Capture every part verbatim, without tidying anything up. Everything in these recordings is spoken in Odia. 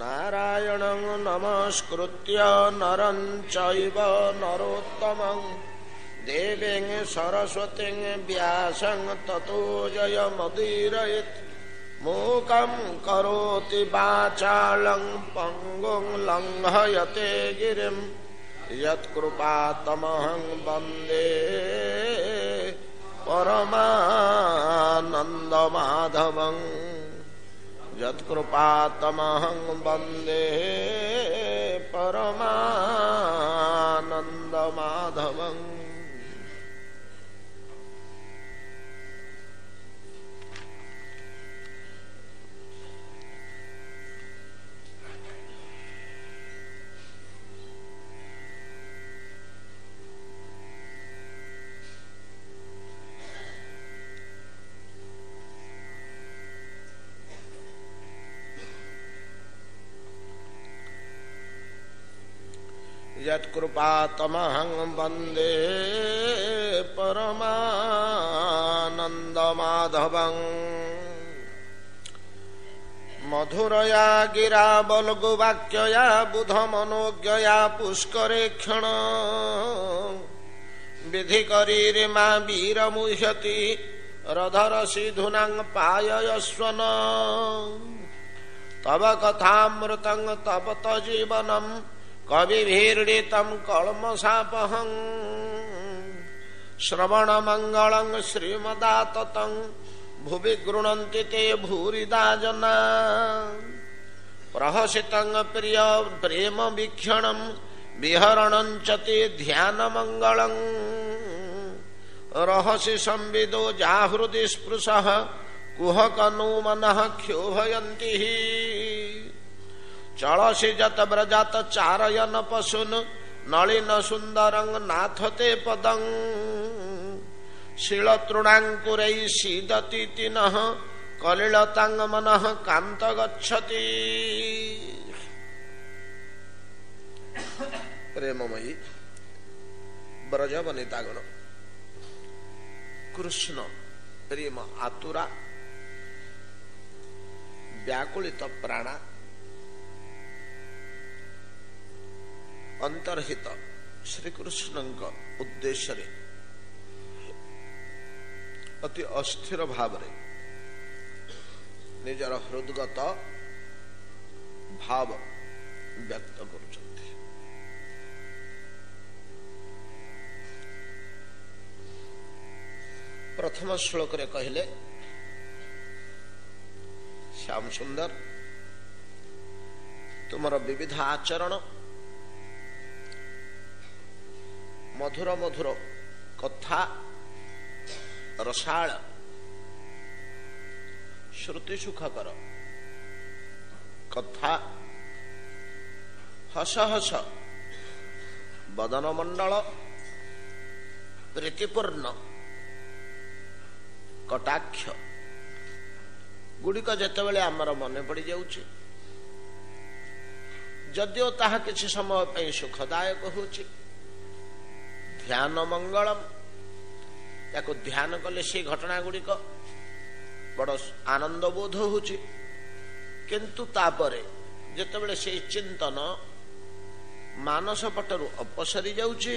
नारायणं नमस्कृत्य नरं चैव नरोत्तमं देवीं सरस्वतीं व्यासं ततो जयमुदीरयेत्। मूकं करोति वाचालं पंगुं लंघयते गिरिं यत्कृपातमहं वन्दे परमानन्दमाधवं। यत्कृपातमहं वन्दे परमानन्दमाधवं। यत्कृपातमहं वन्दे परमानन्दमाधवं। मधुरया गिरा बल्गुवाक्यया बुधमनोज्ञया पुष्करेक्षण विधि करीरिमा वीरमुह्यति रधरसिधुनां पाययस्वन। तव कथामृतं तप्त जीवनं कविभिर्णीतं कल्मषापहं। श्रवणमंगलं श्रीमदाततं भुवि गृह्णन्ति ते भूरिदा जना। प्रहसितं प्रिय प्रेम वीक्षणं विहरणं च ते ध्यानमंगलं। रहसि संविदो जाहृदि स्पृशः कुहकनु मनः क्षोभयन्ति। चलसि जत व्रजात चारयन पशुन नलिन सुंदरं नाथते पदं। शीलतृणांकुरै सीदति तिनः कलिलतां मनः कांत गच्छति। प्रेममयी ब्रज वनितागण कृष्ण प्रेम आतुरा व्याकुलित प्राणा अंतर्हित श्रीकृष्ण उद्देश्य अति अस्थिर भाव निजर हृदगत भाव व्यक्त करुछन्ति। प्रथम श्लोक रे कहले श्याम सुंदर तुमर विविध आचरण मधुर मधुर कथा रसाळ श्रुति सुखकर कथा हस हस बदन मंडल प्रीतिपूर्ण कटाक्ष गुड़िक जेतेबेले आमर मने पड़ जाउछि जदिओ ताहा किछि समय पई सुखदायक होछि। ध्यान मंगलम याको ध्यान कले से घटना गुड़िक बड़ आनंद बोध होछि। किंतु तापरे जेतेबेले से चिंतन मानस पटरु अपसरी जाउछि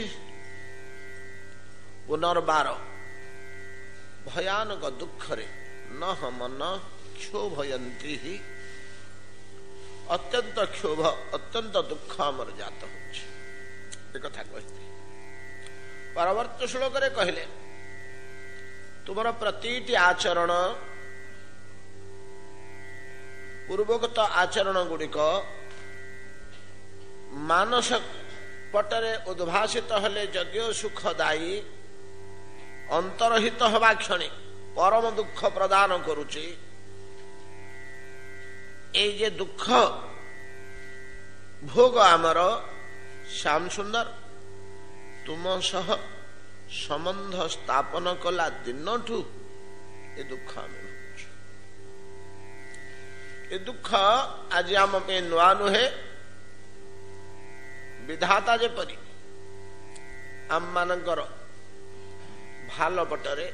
पुनर्बार भयानक दुखरे न मन क्षोभयंती ही अत्यंत क्षोभ अत्यंत दुख आमर जात होछि। एक कथा कहते परवर्त श्लोक रे कहले तुमर प्रतिटी आचरण पूर्वगत आचरण गुड़िक मानस पटरे उद्भासित हेले जदिओ सुखदायी अंतरहित हवा क्षणी परम दुख प्रदान करुछि। ए जे दुख भोग आमर श्याम सुंदर तुम सह संबंध स्थापन कला दिनठू ए दुख आमे भोगुछु। ए दुख आज आम पे नुआ नुहे विधाता जेपरी आम मानकर भाल पटरे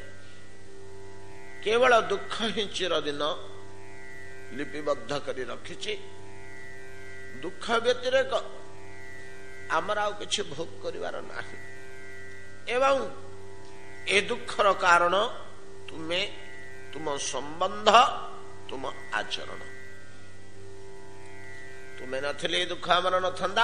केवल दुख ही चिरदिन लिपिबद्ध करी रखिछि। ଦୁଃଖ ବ୍ୟତିରେକ ଆମର ଆଉ କିଛି ଭୋଗ କରିବାର ନାହିଁ। ଏବଂ ଏ ଦୁଃଖର କାରଣ ତୁମେ, ତୁମ ସମ୍ବନ୍ଧ, ତୁମ ଆଚରଣ। ତୁମେ ନଥିଲେ ଏ ଦୁଃଖ ଆମର ନଥାନ୍ତା।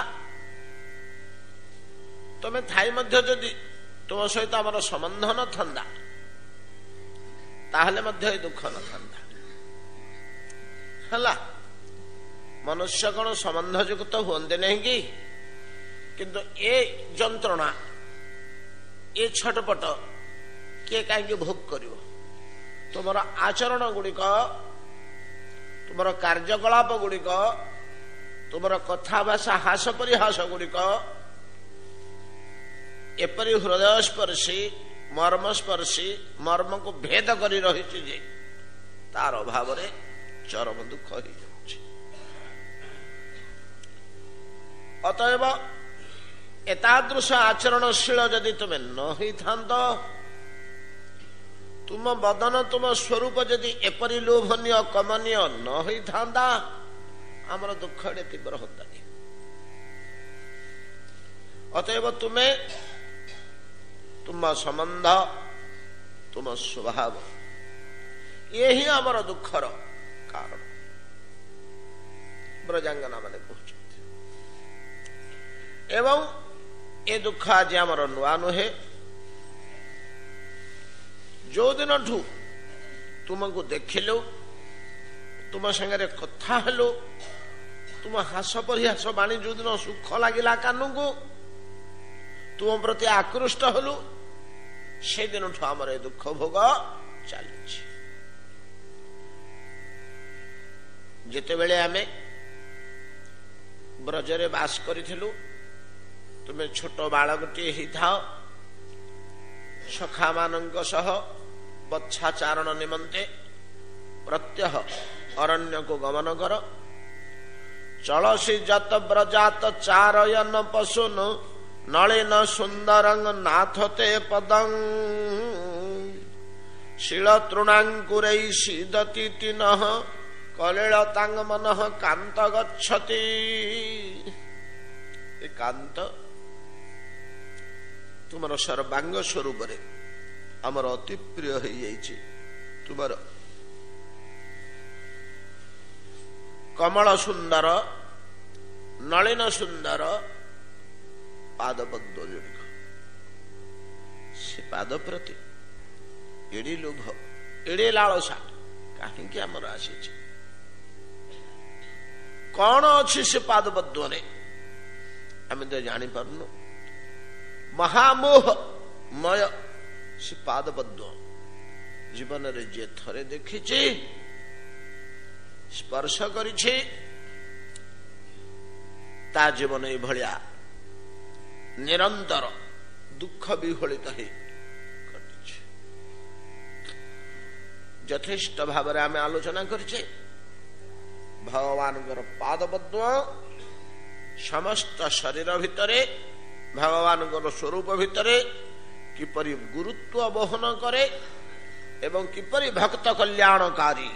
ତୁମେ ଥାଇ ମଧ୍ୟ ଯଦି ତୁମ ସହିତ ଆମର ସମ୍ବନ୍ଧ ନଥାନ୍ତା ତାହେଲେ ମଧ୍ୟ ଏ ଦୁଃଖ ନଥାନ୍ତା। ହେଲା, ମନୁଷ୍ୟ କଣ ସମ୍ବନ୍ଧ ଯୁକ୍ତ ହୁଅନ୍ତି ନାହିଁ କି? କିନ୍ତୁ ଏ ଯନ୍ତ୍ରଣା, ଏ ଛଟପଟ କିଏ କାହିଁକି ଭୋଗ କରିବ? ତୁମର ଆଚରଣ ଗୁଡ଼ିକ, ତୁମର କାର୍ଯ୍ୟକଳାପ ଗୁଡ଼ିକ, ତୁମର କଥା ଭାଷା ହାସ ପରିହାସ ଗୁଡ଼ିକ ଏପରି ହୃଦୟସ୍ପର୍ଶୀ, ମର୍ମସ୍ପର୍ଶୀ, ମର୍ମକୁ ଭେଦ କରି ରହିଛି ଯେ ତାର ଅଭାବରେ ଚରମ ଦୁଃଖ ହେଇଯାଉଛି। ଅତଏବ ଏତାଦୃଶ ଆଚରଣଶୀଳ ଯଦି ତୁମେ ନ ହେଇଥାନ୍ତ, ତୁମ ବଦନ, ତୁମ ସ୍ୱରୂପ ଯଦି ଏପରି ଲୋଭନୀୟ, କମନୀୟ ନ ହେଇଥାନ୍ତା, ଆମର ଦୁଃଖ ଏଡ଼େ ତୀବ୍ର ହୁଅନ୍ତାନି। ଅତଏବ ତୁମେ, ତୁମ ସମ୍ବନ୍ଧ, ତୁମ ସ୍ୱଭାବ, ଇଏ ହିଁ ଆମର ଦୁଃଖର କାରଣ। ବ୍ରଜାଙ୍ଗନା ମାନେ କହୁଛନ୍ତି। ଏବଂ ଏ ଦୁଃଖ ଆଜି ଆମର ନୂଆ ନୁହେଁ। ଯୋଉ ଦିନଠୁ ତୁମକୁ ଦେଖିଲୁ, ତୁମ ସାଙ୍ଗରେ କଥା ହେଲୁ, ତୁମ ହାସ ପରିହାସ ବାଣୀ ଯୋଉଦିନ ସୁଖ ଲାଗିଲା କାନକୁ, ତୁମ ପ୍ରତି ଆକୃଷ୍ଟ ହେଲୁ, ସେଦିନଠୁ ଆମର ଏ ଦୁଃଖ ଭୋଗ ଚାଲିଛି। ଯେତେବେଳେ ଆମେ ବ୍ରଜରେ ବାସ କରିଥିଲୁ, ତୁମେ ଛୋଟ ବାଳକଟିଏ ହେଇଥାଅ, ସଖାମାନଙ୍କ ସହ ବତ୍ସାଚାରଣ ନିମନ୍ତେ ପ୍ରତ୍ୟହ ଅରଣ୍ୟକୁ ଗମନ କର। ଚଳସି ଯତ ବ୍ରଜାତ ଚାରୟନ ପଶୁନ ନଳିନ ସୁନ୍ଦରଙ୍ଗ ନାଥତେ ପଦଂ ଶିଳ ତୃଣାଙ୍କୁରୈ ସିଦତି ତିନଃ କଲିଳ ତାଙ୍ଗ ମନଃ କାନ୍ତ ଗଚ୍ଛତି। ଏ କାନ୍ତ ତୁମର ସର୍ବାଙ୍ଗ ସ୍ୱରୂପରେ ଆମର ଅତି ପ୍ରିୟ ହେଇଯାଇଛି। ତୁମର କମଳ ସୁନ୍ଦର, ନଳିନ ସୁନ୍ଦର ପାଦପଦ୍ମ ଯୋଡ଼ିକ, ସେ ପାଦ ପ୍ରତି ଏଡି ଲୋଭ, ଏଡେ ଲାଳସା କାହିଁକି ଆମର ଆସିଛି? କଣ ଅଛି ସେ ପାଦପଦ୍ମରେ ଆମେ ତ ଜାଣିପାରୁନୁ। ମହାମୋହ ମୟ ସେ ପାଦପଦ୍ମ ଜୀବନରେ ଯିଏ ଥରେ ଦେଖିଛି, ସ୍ପର୍ଶ କରିଛି, ତା ଜୀବନ ଏଇଭଳିଆ ନିରନ୍ତର ଦୁଃଖ ବିହଳିତ ହେଇ ଘଟିଛି। ଯଥେଷ୍ଟ ଭାବରେ ଆମେ ଆଲୋଚନା କରିଛେ ଭଗବାନଙ୍କର ପାଦପଦ୍ମ ସମସ୍ତ ଶରୀର ଭିତରେ, ଭଗବାନଙ୍କର ସ୍ୱରୂପ ଭିତରେ କିପରି ଗୁରୁତ୍ୱ ବହନ କରେ ଏବଂ କିପରି ଭକ୍ତ କଲ୍ୟାଣକାରୀ।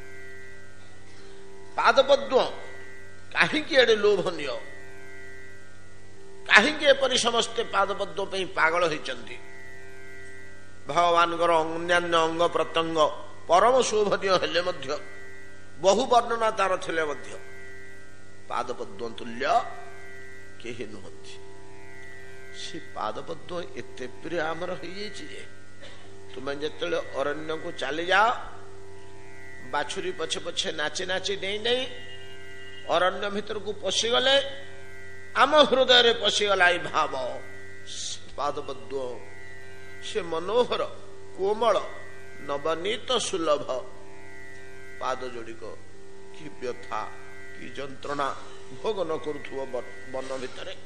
ପାଦପଦ୍ମ କାହିଁକି ଏଡ଼େ ଲୋଭନୀୟ, କାହିଁକି ଏପରି ସମସ୍ତେ ପାଦପଦ୍ମ ପାଇଁ ପାଗଳ ହେଇଛନ୍ତି? ଭଗବାନଙ୍କର ଅନ୍ୟାନ୍ୟ ଅଙ୍ଗ ପ୍ରତ୍ୟଙ୍ଗ ପରମ ଶୋଭନୀୟ ହେଲେ ମଧ୍ୟ, ବହୁ ବର୍ଣ୍ଣନା ତାର ଥିଲେ ମଧ୍ୟ ପାଦପଦ୍ମ ତୁଲ୍ୟ କେହି ନୁହନ୍ତି। ସେ ପାଦପଦ୍ମ ଏତେ ପ୍ରିୟ ଆମର ହେଇଯାଇଛି ଯେ ତୁମେ ଯେତେବେଳେ ଅରଣ୍ୟକୁ ଚାଲିଯାଅ, ବାଛୁରୀ ପଛେ ପଛେ ନାଚି ନାଚି ନେଇ ନେଇ ଅରଣ୍ୟ ଭିତରକୁ ପଶିଗଲେ ଆମ ହୃଦୟରେ ପଶିଗଲା ଏଇ ଭାବ। ପାଦପଦ୍ମ ସେ ମନୋହର, କୋମଳ, ନବନୀତ, ସୁଲଭ ପାଦ ଯୋଡ଼ିକ କି ବ୍ୟଥା, କି ଯନ୍ତ୍ରଣା ଭୋଗ ନ କରୁଥିବ ବନ ଭିତରେ।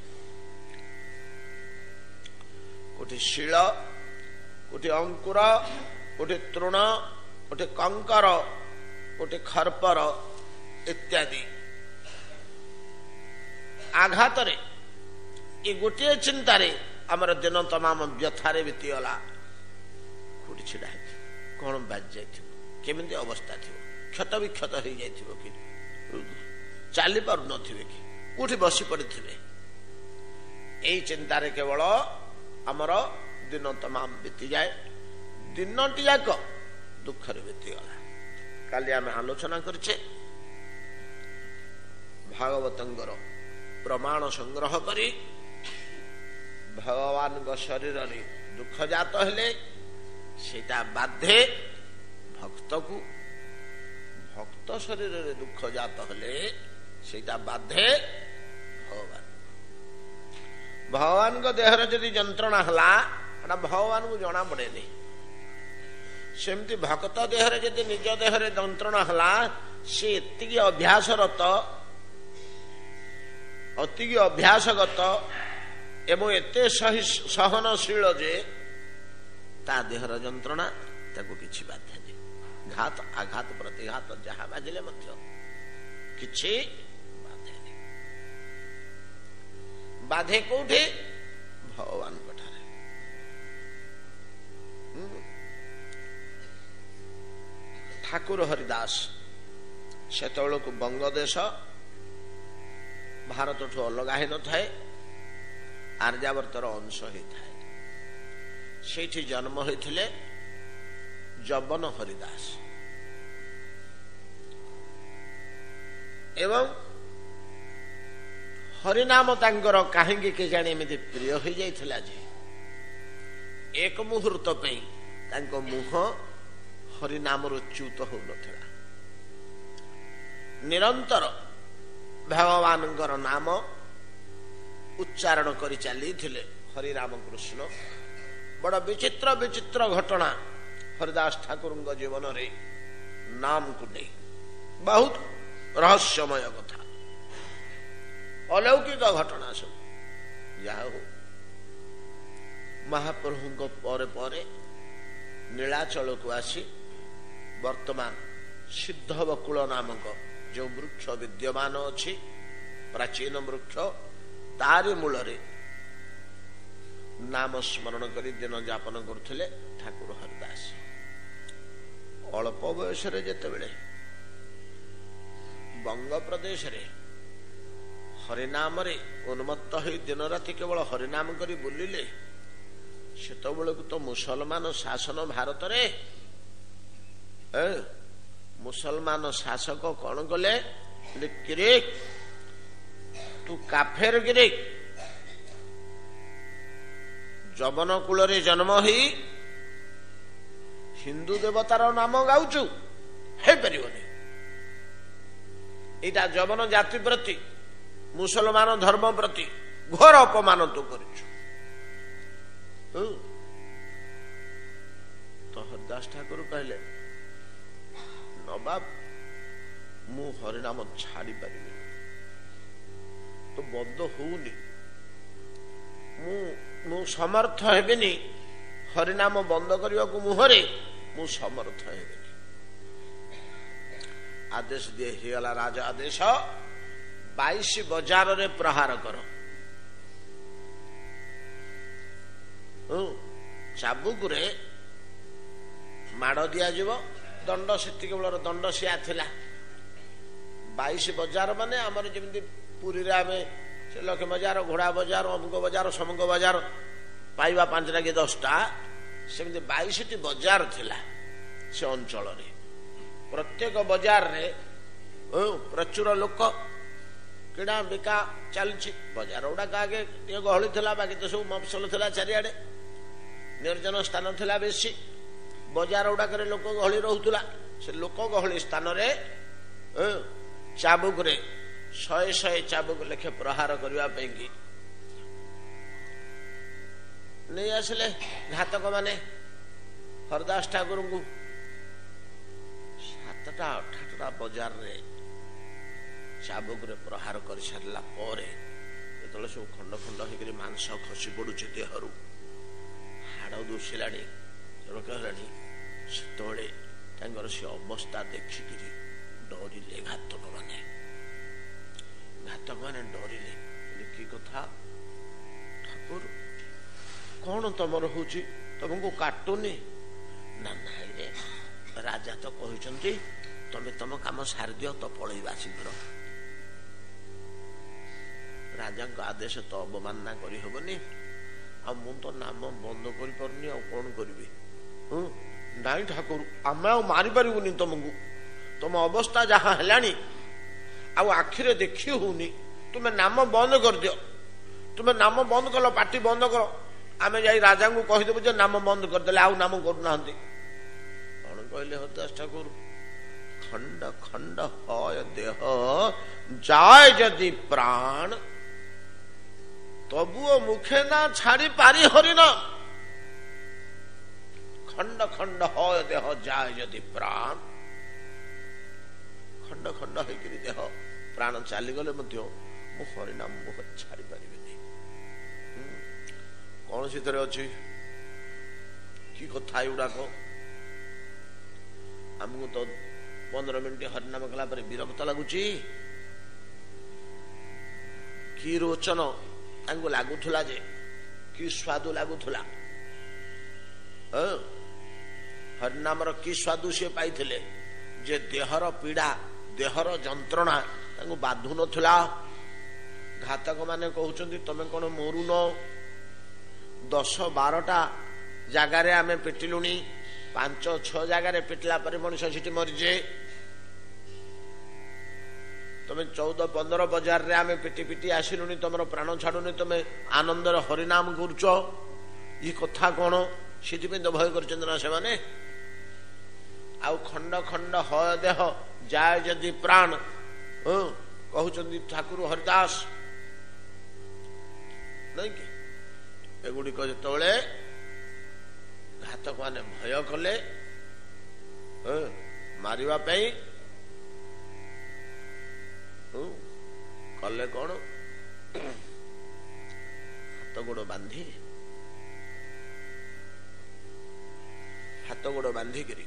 କୋଠି ଶିଳ, କୋଠି ଅଙ୍କୁର, କୋଠି ତୃଣ, କୋଠି କଙ୍କର, କୋଠି ଖର୍ପର ଇତ୍ୟାଦି ଆଘାତରେ ଏ ଗୋଟିଏ ଚିନ୍ତାରେ ଆମର ଦିନ ତମାମ ବ୍ୟଥାରେ ବିତିଗଲା। କୋଉଠି ଛିଡା ହେଇଥିବ, କଣ ବାଜି ଯାଇଥିବ, କେମିତି ଅବସ୍ଥା ଥିବ, କ୍ଷତ ବିକ୍ଷତ ହେଇଯାଇଥିବ, କି ଚାଲି ପାରୁନଥିବେ, କି କୋଉଠି ବସି ପଡ଼ିଥିବେ। ଏଇ ଚିନ୍ତାରେ କେବଳ ଆମର ଦିନ ତମାମ ବିତିଯାଏ। ଦିନଟି ଯାକ ଦୁଃଖରେ ବିତିଗଲା। କାଲି ଆମେ ଆଲୋଚନା କରିଛେ ଭାଗବତଙ୍କର ପ୍ରମାଣ ସଂଗ୍ରହ କରି ଭଗବାନଙ୍କ ଶରୀରରେ ଦୁଃଖ ଜାତ ହେଲେ ସେଇଟା ବାଧେ ଭକ୍ତକୁ, ଭକ୍ତ ଶରୀରରେ ଦୁଃଖ ଜାତ ହେଲେ ସେଇଟା ବାଧେ ଭଗବାନ। ଭଗବାନଙ୍କ ଦେହରେ ଯଦି ଯନ୍ତ୍ରଣା ହେଲା ସେଟା ଭଗବାନଙ୍କୁ ଜଣା ପଡେନି। ସେମିତି ଭକ୍ତ ଦେହରେ ଯଦି ନିଜ ଦେହରେ ଯନ୍ତ୍ରଣା ହେଲା ସେ ଏତିକି ଅଭ୍ୟାସରତ, ଅତିକି ଅଭ୍ୟାସଗତ ଏବଂ ଏତେ ସହନଶୀଳ ଯେ ତା ଦେହର ଯନ୍ତ୍ରଣା ତାକୁ କିଛି ବାଧେନି। ଘାତ ଆଘାତ ପ୍ରତିଘାତ ଯାହା ବାଜିଲେ ମଧ୍ୟ କିଛି ବାଧେନି। ବାଧେ କୋଉଠି? ଭଗବାନଙ୍କ ଠାରେ। ଠାକୁର ହରିଦାସ ସେତେବେଳକୁ ବଙ୍ଗଦେଶ ଭାରତଠୁ ଅଲଗା ହେଇନଥାଏ, ଆର୍ଯ୍ୟାବର୍ତ୍ତର ଅଂଶ ହେଇଥାଏ। ସେଇଠି ଜନ୍ମ ହୋଇଥିଲେ ଯବନ ହରିଦାସ ଏବଂ ହରିନାମ ତାଙ୍କର କାହିଁକି କେଜାଣି ଏମିତି ପ୍ରିୟ ହୋଇଯାଇଥିଲା ଯେ ଏକ ମୁହୂର୍ତ୍ତ ପାଇଁ ତାଙ୍କ ମୁହଁ ହରିନାମରୁ ଚ୍ୟୁତ ହଉନଥିଲା। ନିରନ୍ତର ଭଗବାନଙ୍କର ନାମ ଉଚ୍ଚାରଣ କରି ଚାଲିଥିଲେ ହରିରାମ କୃଷ୍ଣ। ବଡ଼ ବିଚିତ୍ର ବିଚିତ୍ର ଘଟଣା ହରିଦାସ ଠାକୁରଙ୍କ ଜୀବନରେ ନାମକୁ ନେଇ ବହୁତ ରହସ୍ୟମୟ କଥା, ଅଲୌକିକ ଘଟଣା ସବୁ। ଯାହା ହଉ ମହାପ୍ରଭୁଙ୍କ ପରେ ପରେ ନୀଳାଚଳକୁ ଆସି ବର୍ତ୍ତମାନ ସିଦ୍ଧ ବକୁଳ ନାମକ ଯେଉଁ ବୃକ୍ଷ ବିଦ୍ୟମାନ ଅଛି, ପ୍ରାଚୀନ ବୃକ୍ଷ, ତାରି ମୂଳରେ ନାମ ସ୍ମରଣ କରି ଦିନ ଯାପନ କରୁଥିଲେ ଠାକୁର ହରିଦାସ। ଅଳ୍ପ ବୟସରେ ଯେତେବେଳେ ବଙ୍ଗ ପ୍ରଦେଶରେ ହରିନାମରେ ଉନ୍ମତ୍ତ ହୋଇ ଦିନ ରାତି କେବଳ ହରିନାମ କରି ବୁଲିଲେ, ସେତେବେଳକୁ ତ ମୁସଲମାନ ଶାସନ ଭାରତରେ। ମୁସଲମାନ ଶାସକ କଣ କଲେ? କିରେ ତୁ କାଫେର କିରେ, ଯବନ କୂଳରେ ଜନ୍ମ ହୋଇ ହିନ୍ଦୁ ଦେବତାର ନାମ ଗାଉଛୁ, ହେଇପାରିବନି। ଏଇଟା ଯବନ ଜାତି ପ୍ରତି, ମୁସଲମାନ ଧର୍ମ ପ୍ରତି ଘୋର ଅପମାନ ତୁ କରିଛୁ। ତ ହରିଦାସ ଠାକୁର କହିଲେ, ନବାବ ମୁଁ ହରିନାମ ଛାଡି ପାରିବି, ତ ବନ୍ଦ ହଉନି, ମୁଁ ମୁଁ ସମର୍ଥ ହେବିନି ହରିନାମ ବନ୍ଦ କରିବାକୁ। ମୁହଁରେ ମୁଁ ସମର୍ଥ ହେବିନି। ଆଦେଶ ଦିଏ, ହେଇଗଲା ରାଜ ଆଦେଶ, ବାଇଶ ବଜାରରେ ପ୍ରହାର କର। ଚାବୁକରେ ମାଡ଼ ଦିଆଯିବ। ଦଣ୍ଡ ସେତିକି ବେଳର ଦଣ୍ଡ ସିଆ ଥିଲା। ବାଇଶ ବଜାର ମାନେ ଆମର ଯେମିତି ପୁରୀରେ ଆମେ ସେ ଲକ୍ଷ୍ମୀ ବଜାର, ଘୋଡ଼ା ବଜାର, ଅମୁକ ବଜାର, ସମୁକ ବଜାର ପାଇବା ପାଞ୍ଚଟା କି ଦଶଟା, ସେମିତି ବାଇଶଟି ବଜାର ଥିଲା ସେ ଅଞ୍ଚଳରେ। ପ୍ରତ୍ୟେକ ବଜାରରେ ପ୍ରଚୁର ଲୋକ କିଣା ବିକା ଚାଲିଛି। ବଜାର ଗୁଡାକ ଆଗେ ଟିକେ ଗହଳି ଥିଲା, ବାକି ତ ସବୁ ମଫସଲ ଥିଲା ଚାରିଆଡେ, ନିର୍ଜନ ସ୍ଥାନ ଥିଲା ବେଶୀ। ବଜାର ଗୁଡାକରେ ଲୋକ ଗହଳି ରହୁଥିଲା। ସେ ଲୋକ ଗହଳି ସ୍ଥାନରେ ଚାବୁକରେ ଶହେ ଶହେ ଚାବୁକ ଲେଖେ ପ୍ରହାର କରିବା ପାଇଁ କି ନେଇ ଆସିଲେ ଘାତକ ମାନେ ହରିଦାସ ଠାକୁରଙ୍କୁ। ସାତଟା ଅଠାଟା ବଜାରରେ ଚାବୁକରେ ପ୍ରହାର କରି ସାରିଲା ପରେ ଯେତେବେଳେ ସବୁ ଖଣ୍ଡ ଖଣ୍ଡ ହେଇକରି ମାଂସ ଖସି ପଡୁଛି ଦେହରୁ, ହାଡ଼ ଦୁସିଲାଣି, ହେଲାଣି, ସେତେବେଳେ ତାଙ୍କର ସେ ଅବସ୍ଥା ଦେଖିକିରି ଡରିଲେ ଘାତକ ମାନେ। ଘାତକ ମାନେ ଡରିଲେ, କି କଥା ଠାକୁର କଣ ତମର ହଉଛି, ତମକୁ କାଟୁନି? ନା ନାଇଁ ରେ, ରାଜା ତ କହିଛନ୍ତି ତମେ ତମ କାମ ସାରିଦିଅ ତ ପଳେଇବା ଶୀଘ୍ର। ରାଜାଙ୍କ ଆଦେଶ ତ ଅବମାନନା କରିହେବନି, ଆଉ ମୁଁ ତ ନାମ ବନ୍ଦ କରିପାରୁନି, ଆଉ କଣ କରିବି? ହୁଁ ନାଇଁ ଠାକୁର, ଆମେ ଆଉ ମାରିପାରିବୁନି ତମକୁ, ତମ ଅବସ୍ଥା ଯାହା ହେଲାଣି ଆଉ ଆଖିରେ ଦେଖି ହଉନି, ତୁମେ ନାମ ବନ୍ଦ କରିଦିଅ। ତୁମେ ନାମ ବନ୍ଦ କଲ, ପାଟି ବନ୍ଦ କର, ଆମେ ଯାଇ ରାଜାଙ୍କୁ କହିଦେବୁ ଯେ ନାମ ବନ୍ଦ କରିଦେଲେ, ଆଉ ନାମ କରୁନାହାନ୍ତି। କଣ କହିଲେ ହରିଦାସ ଠାକୁର? ଖଣ୍ଡ ଖଣ୍ଡ হয় দেহ যায় যদি প্রাণ, তবুও মুখে না ছাড়ি পারি হরিনাম। খଣ୍ଡ খଣ୍ଡ হয় দেহ যায় যদি প্রাণ, ଖଣ୍ଡ ଖଣ୍ଡ ହେଇକିରି ଦେହ ପ୍ରାଣ ଚାଲିଗଲେ ମଧ୍ୟ ମୁଁ ହରିନାମ ମୁହଁ ଛାଡି ପାରିବିନି। କଣ ସେଥିରେ ଅଛି? କି କଥା ଏଗୁଡାକ? ଆମକୁ ତ ପନ୍ଦର ମିନିଟ ହରିନାମ କଲା ପରେ ବିରକ୍ତ ଲାଗୁଛି। କି ରୋଚନ ତାଙ୍କୁ ଲାଗୁଥିଲା, ଯେ କି ସ୍ୱାଦୁ ଲାଗୁଥିଲା। ହରିନାମର କି ସ୍ୱାଦୁ ସିଏ ପାଇଥିଲେ, ଯେ ଦେହର ପୀଡା, ଦେହର ଯନ୍ତ୍ରଣା ତାଙ୍କୁ ବାଧୁ ନଥିଲା। ଘାତକ ମାନେ କହୁଛନ୍ତି ତମେ କଣ ମରୁନ? ଦଶ ବାରଟା ଜାଗାରେ ଆମେ ପିଟିଲୁଣି, ପାଞ୍ଚ ଛଅ ଜାଗାରେ ପିଟିଲା ପରେ ମଣିଷ ସେଠି ମରିଯେ। ତମେ ଚଉଦ ପନ୍ଦର ବଜାରରେ ଆମେ ପିଟି ପିଟି ଆସିଲୁଣି, ତମର ପ୍ରାଣ ଛାଡୁନି, ତମେ ଆନନ୍ଦରେ ହରିନାମ କରୁଛ। ଏ କଥା କଣ? ସେଥିପାଇଁ ତ ଭୟ କରିଛନ୍ତି ନା ସେମାନେ। ଆଉ ଖଣ୍ଡ ଖଣ୍ଡ হয় ଦେହ যায় ଯଦି ପ୍ରାଣ କହୁଛନ୍ତି ଠାକୁର ହରିଦାସ, ନାଇଁ କି? ଏଗୁଡିକ ଯେତେବେଳେ ଘାତକ ମାନେ ଭୟ କଲେ ମାରିବା ପାଇଁ, କଲେ କଣ? ହାତ ଗୋଡ ବାନ୍ଧି ହାତ ଗୋଡ ବାନ୍ଧିକିରି,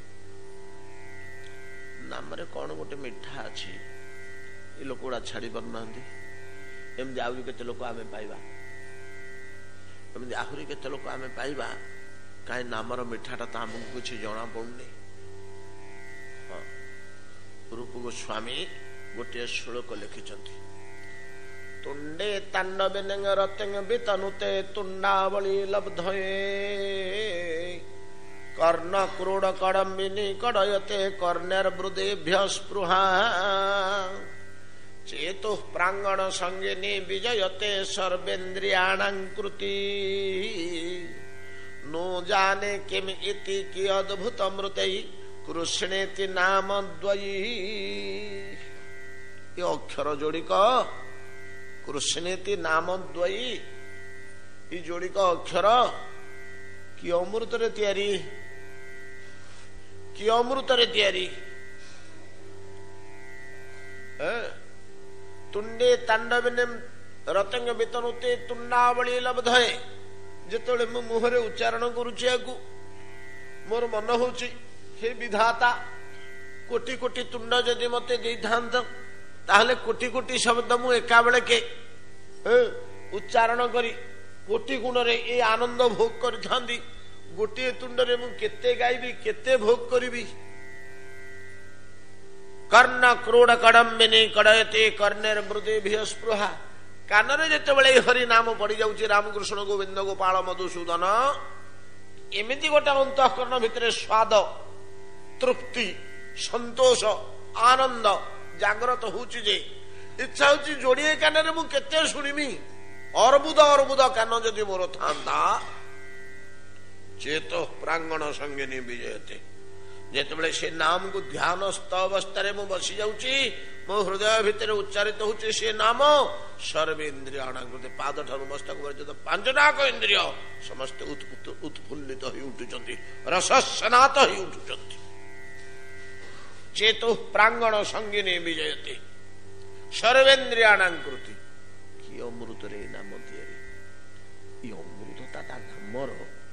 ନାମରେ କଣ ଗୋଟେ ମିଠା ଅଛି, ଏ ଲୋକ ଗୁଡା ଛାଡି ପାରୁନାହାନ୍ତି। ଏମିତି ଆହୁରି କେତେ ଲୋକ ଆମେ ପାଇବା, ଏମିତି ଆହୁରି କେତେ ଲୋକ ଆମେ ପାଇବା। କାହିଁ ନାମର ମିଠାଟା ତ ଆମକୁ କିଛି ଜଣା ପଡୁନି। ହଁ, ରୂପ ଗୋସ୍ୱାମୀ ଗୋଟିଏ ଶ୍ଲୋକ ଲେଖିଛନ୍ତି। ତୁଣ୍ଡେ ତାଣ୍ଡବେ ରତେଙ୍ଗ ବିତନୁତେ ତୁଣ୍ଡାବଳି ଲବ୍ଧଏ, କର୍ଣ୍ଣ କ୍ରୋଡ କଡମ୍ବିନୀ କଡୟତେ କର୍ଣ୍ଣେର ବୃଦେଭ୍ୟ ସ୍ପୃହା, ଚେତୁ ପ୍ରାଙ୍ଗଣ ସଙ୍ଗିନୀ ବିଜୟତେ ସର୍ବେନ୍ଦ୍ରିୟାଣାକୃତି, नो जाने किम इति कि अद्भुत मृतई कृष्णेति नाम द्वयी। ये अक्षर जोड़िक कृष्णेति नाम द्वयी, ये जोड़िक अक्षर कि अमृत रे तैयारी, कि अमृत रे तैयारी। तुंडे तांडविने रतंग वितनुते तुंडावली लब्धये। ଯେତେବେଳେ ମୁଁ ମୁହଁରେ ଉଚ୍ଚାରଣ କରୁଛି, ଆକୁ ମୋର ମନ ହଉଛି ହେ ବିଧାତା, କୋଟି କୋଟି ତୁଣ୍ଡ ଯଦି ମତେ ଦେଇଥାନ୍ତ, ତାହେଲେ କୋଟି କୋଟି ଶବ୍ଦ ମୁଁ ଏକା ବେଳକେ ଉଚ୍ଚାରଣ କରି କୋଟି ଗୁଣରେ ଏ ଆନନ୍ଦ ଭୋଗ କରିଥାନ୍ତି। ଗୋଟିଏ ତୁଣ୍ଡରେ ମୁଁ କେତେ ଗାଇବି, କେତେ ଭୋଗ କରିବି। କର୍ଣ୍ଣ କ୍ରୋଡ କଡମ୍ବିନୀ କଡୟତେ କର୍ଣ୍ଣେର ବୃଦେଭ୍ୟ ସ୍ପୃହା। କାନରେ ଯେତେବେଳେ ହରି ନାମ ପଡି ଯାଉଛି, ରାମକୃଷ୍ଣ ଗୋବିନ୍ଦ ଗୋପାଳ ମଧୁସୂଦନ, ଏମିତି ଗୋଟେ ଅନ୍ତଃକରଣ ଭିତରେ ସ୍ୱାଦ, ତୃପ୍ତି, ସନ୍ତୋଷ, ଆନନ୍ଦ ଜାଗ୍ରତ ହଉଛି ଯେ ଇଚ୍ଛା ହଉଛି ଯୋଡିଏ କାନରେ ମୁଁ କେତେ ଶୁଣିବି। ଅର୍ବୁଦ ଅର୍ବୁଦ କାନ ଯଦି ମୋର ଥାନ୍ତା, ଚେତ ପ୍ରାଙ୍ଗଣ ସଙ୍ଗିନୀ ବିଜୟତେ। ଯେତେବେଳେ ସେ ନାମକୁ ଧ୍ୟାନସ୍ଥ ଅବସ୍ଥାରେ ମୁଁ ବସି ଯାଉଛି, ମୋ ହୃଦୟ ଭିତରେ ଉଚ୍ଚାରିତ ହଉଛି ସେ ନାମ, ସର୍ବେନ୍ଦ୍ରିୟାଣାକୃତି, ପାଦ ଠାରୁ ମସ୍ତକ ପର୍ଯ୍ୟନ୍ତ ପାଞ୍ଚଟାକ ଇନ୍ଦ୍ରିୟ ସମସ୍ତେ ଉତ୍ଫୁଲ୍ଲିତ ହୋଇ ଉଠୁଛନ୍ତି, ରସସ୍ନାତ ହୋଇ ଉଠୁଛନ୍ତି। ଚେତୁ ପ୍ରାଙ୍ଗଣ ସଙ୍ଗିନୀ ବିଜୟତେ ସର୍ବେନ୍ଦ୍ରିୟାଣାକୃତି। କି ଅମୃତରେ ଏ ନାମ ତିଆରି, ଏ ଅମୃତତା ତା ନାମର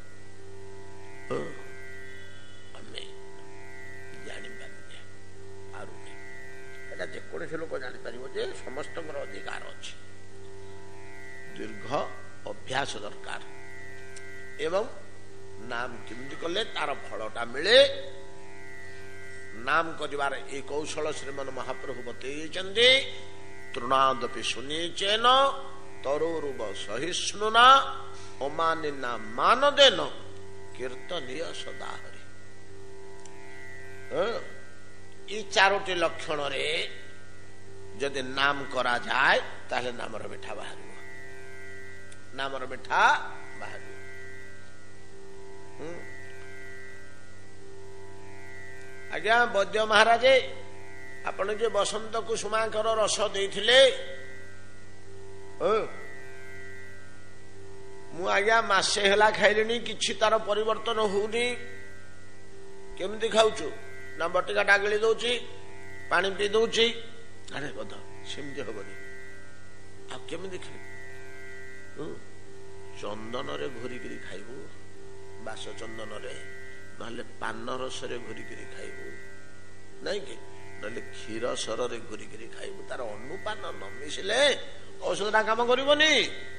ଆମେ ଜାଣିପାରିଲେ ପାରୁନି। এটা ଯେକୌଣସି ଲୋକ ଜାଣିପାରିବ ଯେ ସମସ୍ତଙ୍କର ଅଧିକାର ଅଛି। ଦୀର୍ଘ ଅଭ୍ୟାସ ଦରକାର ଏବଂ ନାମ କେମିତି କଲେ ତାର ଫଳଟା ମିଳେ, ନାମ କରିବାର এই କୌଶଳ ଶ୍ରୀମାନ ମହାପ୍ରଭୁ ବତେଇଛନ୍ତି। ତୃଣାଦପି ଶୁନିଚେନ ତରୋରୁବ ସହିଷ୍ଣୁନା ଅମାନିନା ମାନଦେନ କୀର୍ତ୍ତନୀୟ ସଦାହରି। ଏଇ ଚାରୋଟି ଲକ୍ଷଣରେ ଯଦି ନାମ କରାଯାଏ ତାହେଲେ ନାମର ମିଠା ବାହାରିବ, ନାମର ମିଠା ବାହାରିବ। ଆଜ୍ଞା ବୈଦ୍ୟ ମହାରାଜେ, ଆପଣ ଯେ ବସନ୍ତ କୁସୁମାଙ୍କର ରସ ଦେଇଥିଲେ, ମୁଁ ଆଜ୍ଞା ମାସେ ହେଲା ଖାଇଲିଣି, କିଛି ତାର ପରିବର୍ତ୍ତନ ହଉନି। କେମିତି ଖାଉଛୁ? ନା ବଟିକା ଡାଗଳି ଦଉଛି, ପାଣି ପିଇ ଦଉଛି। ଆରେ ବଧ, ସେମିତି ହବନି। ଆଉ କେମିତି ଖାଇବୁ? ଚନ୍ଦନରେ ଘୋରିକିରି ଖାଇବୁ, ବାସ ଚନ୍ଦନରେ, ନହେଲେ ପାନ ରସରେ ଘୋରିକିରି ଖାଇବୁ, ନାଇଁ କି? ନହେଲେ କ୍ଷୀର ସରରେ ଘୋରିକିରି ଖାଇବୁ। ତାର ଅନୁପାନ ନ ମିଶିଲେ ଔଷଧଟା କାମ କରିବନି।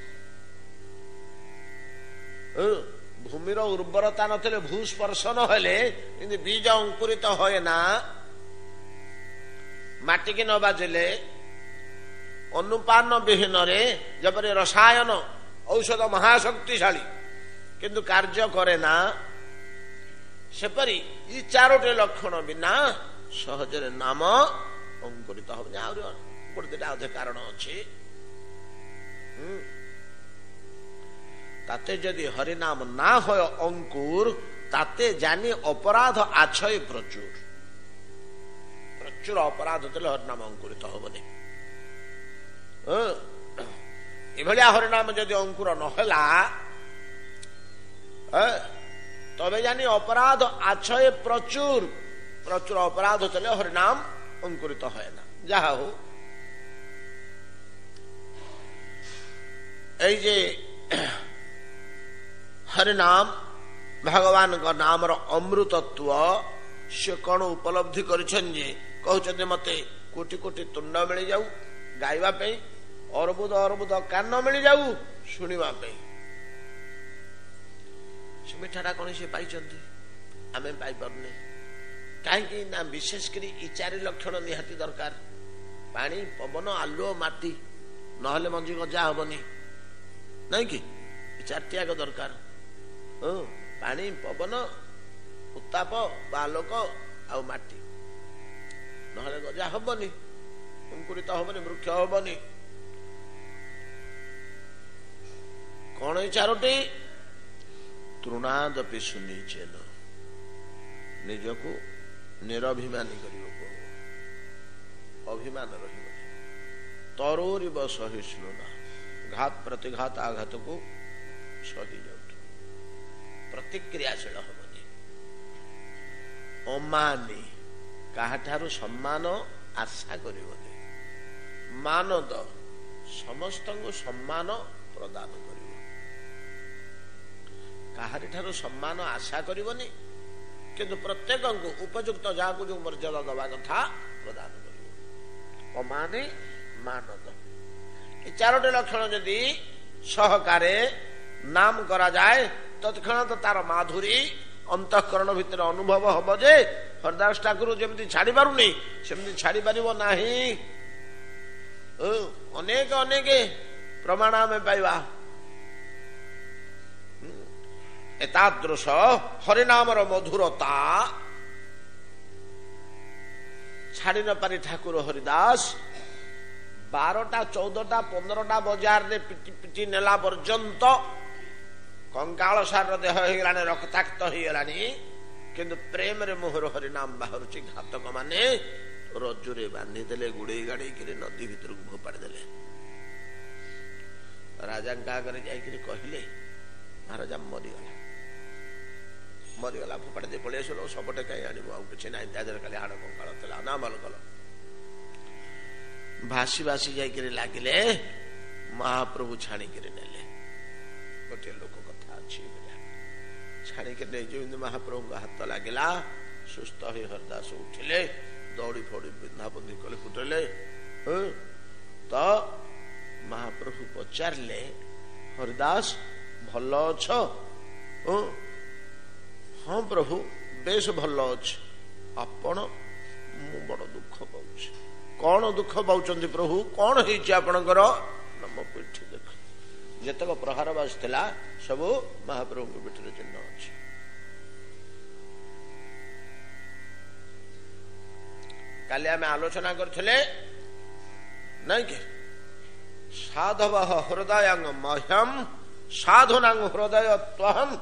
ଭୂମିର ଉର୍ବରତା ନଥିଲେ, ଭୂସ୍ପର୍ଶନ ହେଲେ କିନ୍ତୁ ବୀଜ ଅଙ୍କୁରିତ ହୁଏ ନା। ମାଟିକି ନ ବାଜିଲେ, ଅନୁପାନ ବିହୀନରେ ଯେପରି ରସାୟନ ଔଷଧ ମହାଶକ୍ତିଶାଳୀ କିନ୍ତୁ କାର୍ଯ୍ୟ କରେ ନା, ସେପରି ଏଇ ଚାରୋଟି ଲକ୍ଷଣ ବିନା ସହଜରେ ନାମ ଅଙ୍କୁରିତ ହବନି। ଆହୁରି ଗୋଟେ ଦିଟା ଅଧେ କାରଣ ଅଛି। তাতে যদি হরিনাম না হয় অঙ্কুর, তাতে জানি অপরাধ আছয় প্রচুর। প্রচুর অপরাধ হলে হরিনাম অঙ্কুরিত হবনি। এভাবে হরিনাম যদি অঙ্কুর নহলা, তবে জানি অপরাধ আছয় প্রচুর। প্রচুর অপরাধ হলে হরিনাম অঙ্কুরিত হয় না। যাহা হোক, এই যে হরিনাম ভগবান নামর অমৃতত্ব, সে কোন উপলব্ধি করেছেন যে কହୁଛନ୍ତି মতে কোটি কোটি তুণ্ড মিলি যাও গাইবা পাই, অর্বুদ অর্বুদ কাନ ମିଳି ଯାଉ ଶୁଣିବା ପାଇଁ। ସେ ମିଠାଟା କଣ ସେ ପାଇଛନ୍ତି, ଆମେ ପାଇପାରୁନେ। କାହିଁକି ନା ବିଶେଷ କରି ଏ ଚାରି ଲକ୍ଷଣ ନିହାତି ଦରକାର। ପାଣି, ପବନ, ଆଲୁଅ, ମାଟି, ନହେଲେ ମଞ୍ଜି ଗଜା ହବନି, ନାଇଁ କି? ଏ ଚାରିଟି ଆଗ ଦରକାର। ପାଣି, ପବନ, ଉତ୍ତାପ ବା ଆଲୋକ ଆଉ ମାଟି, ନହେଲେ ଗଜା ହବନି, ଅଙ୍କୁରିତ ହବନି, ବୃକ୍ଷ ହବନି। କଣ ଏଇ ଚାରୋଟି? ତୃଣାଦପି ସୁନିଚେନ, ନିଜକୁ ନିରଭିମାନୀ କରିବାକୁ ହବ, ଅଭିମାନ ରହିବ। ତରୋରିବ ସହିଷ୍ଣୁନା, ଘାତ ପ୍ରତିଘାତ ଆଘାତକୁ ସହି ଯାଉଥିବ, ପ୍ରତିକ୍ରିୟାଶୀଳ ହବନି। ଅମାନି, କାହାଠାରୁ ସମ୍ମାନ ଆଶା କରିବନି। ମାନଦ, ସମସ୍ତଙ୍କୁ ସମ୍ମାନ ପ୍ରଦାନ କରିବ। କାହାରିଠାରୁ ସମ୍ମାନ ଆଶା କରିବନି, କିନ୍ତୁ ପ୍ରତ୍ୟେକଙ୍କୁ ଉପଯୁକ୍ତ ଯାହାକୁ ଯୋଉ ମର୍ଯ୍ୟାଦା ଦବା କଥା ପ୍ରଦାନ କରିବ। ଅମାନି ମାନଦ, ଏ ଚାରୋଟି ଲକ୍ଷଣ ଯଦି ସହକାରେ ନାମ କରାଯାଏ, ତତ୍କ୍ଷଣାତ ତାର ମାଧୁରୀ ଅନ୍ତଃକରଣ ଭିତରେ ଅନୁଭବ ହବ ଯେ ହରିଦାସ ଠାକୁର ଯେମିତି ଛାଡି ପାରୁନି ସେମିତି ଛାଡି ପାରିବ ନାହିଁ। ଅନେକ ଅନେକ ପ୍ରମାଣ ଆମେ ପାଇବା। ଏତାଦୃଶ ହରିନାମର ମଧୁରତା ଛାଡି ନ ପାରି ଠାକୁର ହରିଦାସ ବାରଟା ଚଉଦଟା ପନ୍ଦରଟା ବଜାରରେ ପିଟି ପିଟି ନେଲା ପର୍ଯ୍ୟନ୍ତ କଙ୍କାଳ ସାର ଦେହ ହେଇଗଲାଣି, ରକ୍ତାକ୍ତ ହେଇଗଲାଣି, କିନ୍ତୁ ପ୍ରେମରେ ମୋହର ହରିନାମ ବାହାରୁଛି। ଘାତକ ମାନେ ରଜ୍ଜୁରେ ବାନ୍ଧିଦେଲେ, ଗୁଡେଇ ଗାଡେଇକିରି ନଦୀ ଭିତରକୁ ଫୋପାଡ଼ି ଦେଲେ। ରାଜାଙ୍କ ଆଗରେ ଯାଇକିରି କହିଲେ, ମହାରାଜା ମରିଗଲା, ମରିଗଲା, ଫୋପାଡ଼ି ଦେଇ ପଳେଇ ଆସିଲ, ଶବଟେ କାହିଁ ଆଣିବ, ଆଉ କିଛି ନାହିଁ, ତା ଦେହରେ ଖାଲି ହାଡ଼ କଙ୍କାଳ ଥିଲା, ନା ଭଲ କଲ। ଭାସି ଭାସି ଯାଇକିରି ଲାଗିଲେ, ମହାପ୍ରଭୁ ଛାଣିକିରି ନେଲେ। ଗୋଟିଏ ଲୋକ କଥା ଅଛି, ଛାଣିକିରି ନେଇ ଯେମିତି ମହାପ୍ରଭୁଙ୍କ ହାତ ଲାଗିଲା, ସୁସ୍ଥ ହେଇ ହରିଦାସ ଉଠିଲେ, ଦୌଡ଼ି ଫୌଡ଼ି ବିନ୍ଧାବନ୍ଧି କଲେ, ଫୁଟେଇଲେ। ତ ମହାପ୍ରଭୁ ପଚାରିଲେ, ହରିଦାସ ଭଲ ଅଛ? ହଁ ପ୍ରଭୁ, ବେଶ ଭଲ ଅଛି। ଆପଣ? ମୁଁ ବଡ ଦୁଃଖ ପାଉଛି। କଣ ଦୁଃଖ ପାଉଛନ୍ତି ପ୍ରଭୁ? କଣ ହେଇଛି ଆପଣଙ୍କର? ନା ମୋ ପିଠି ଦେଖ, ଯେତକ ପ୍ରହାର ବାସୁଥିଲା ସବୁ ମହାପ୍ରଭୁଙ୍କ ପିଠିରେ ଚିହ୍ନ ଅଛି। କାଲି ଆମେ ଆଲୋଚନା କରିଥିଲେ ନାଇଁ କି ସାଧବ ହୃଦୟଂ ମହ୍ୟମ୍ ସାଧୁନାଂ ହୃଦୟ ତ୍ୱହମ୍।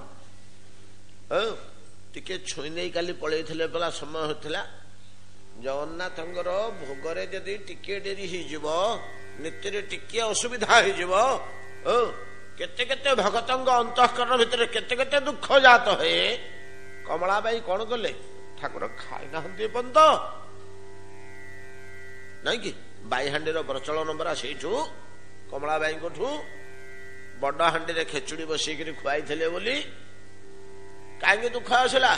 ଟିକେ ଛୁଇଁ ନେଇ କାଲି ପଳେଇଥିଲେ ବେଲା ସମୟ ହେଉଥିଲା। ଜଗନ୍ନାଥଙ୍କର ଭୋଗରେ ଯଦି ଟିକେ ଡେରି ହେଇଯିବ, ନୀତିରେ ଟିକେ ଅସୁବିଧା ହେଇଯିବ, କେତେ କେତେ ଭକ୍ତଙ୍କ ଅନ୍ତଃକରଣ ଭିତରେ କେତେ କେତେ ଦୁଃଖ ଜାତ ହୁଏ। କମଳାବାଇ କଣ କଲେ? ଠାକୁର ଖାଇନାହାନ୍ତି ଏପର୍ଯ୍ୟନ୍ତ ନାଇଁ କି ବାଇହାଣ୍ଡିର ପ୍ରଚଳନ ପରା ସେଇଠୁ କମଳାବାଇଙ୍କଠୁ ବଡ ହାଣ୍ଡିରେ ଖେଚୁଡି ବସେଇକିରି ଖୁଆଇଥିଲେ ବୋଲି କାହିଁକି ଦୁଃଖ ଆସିଲା?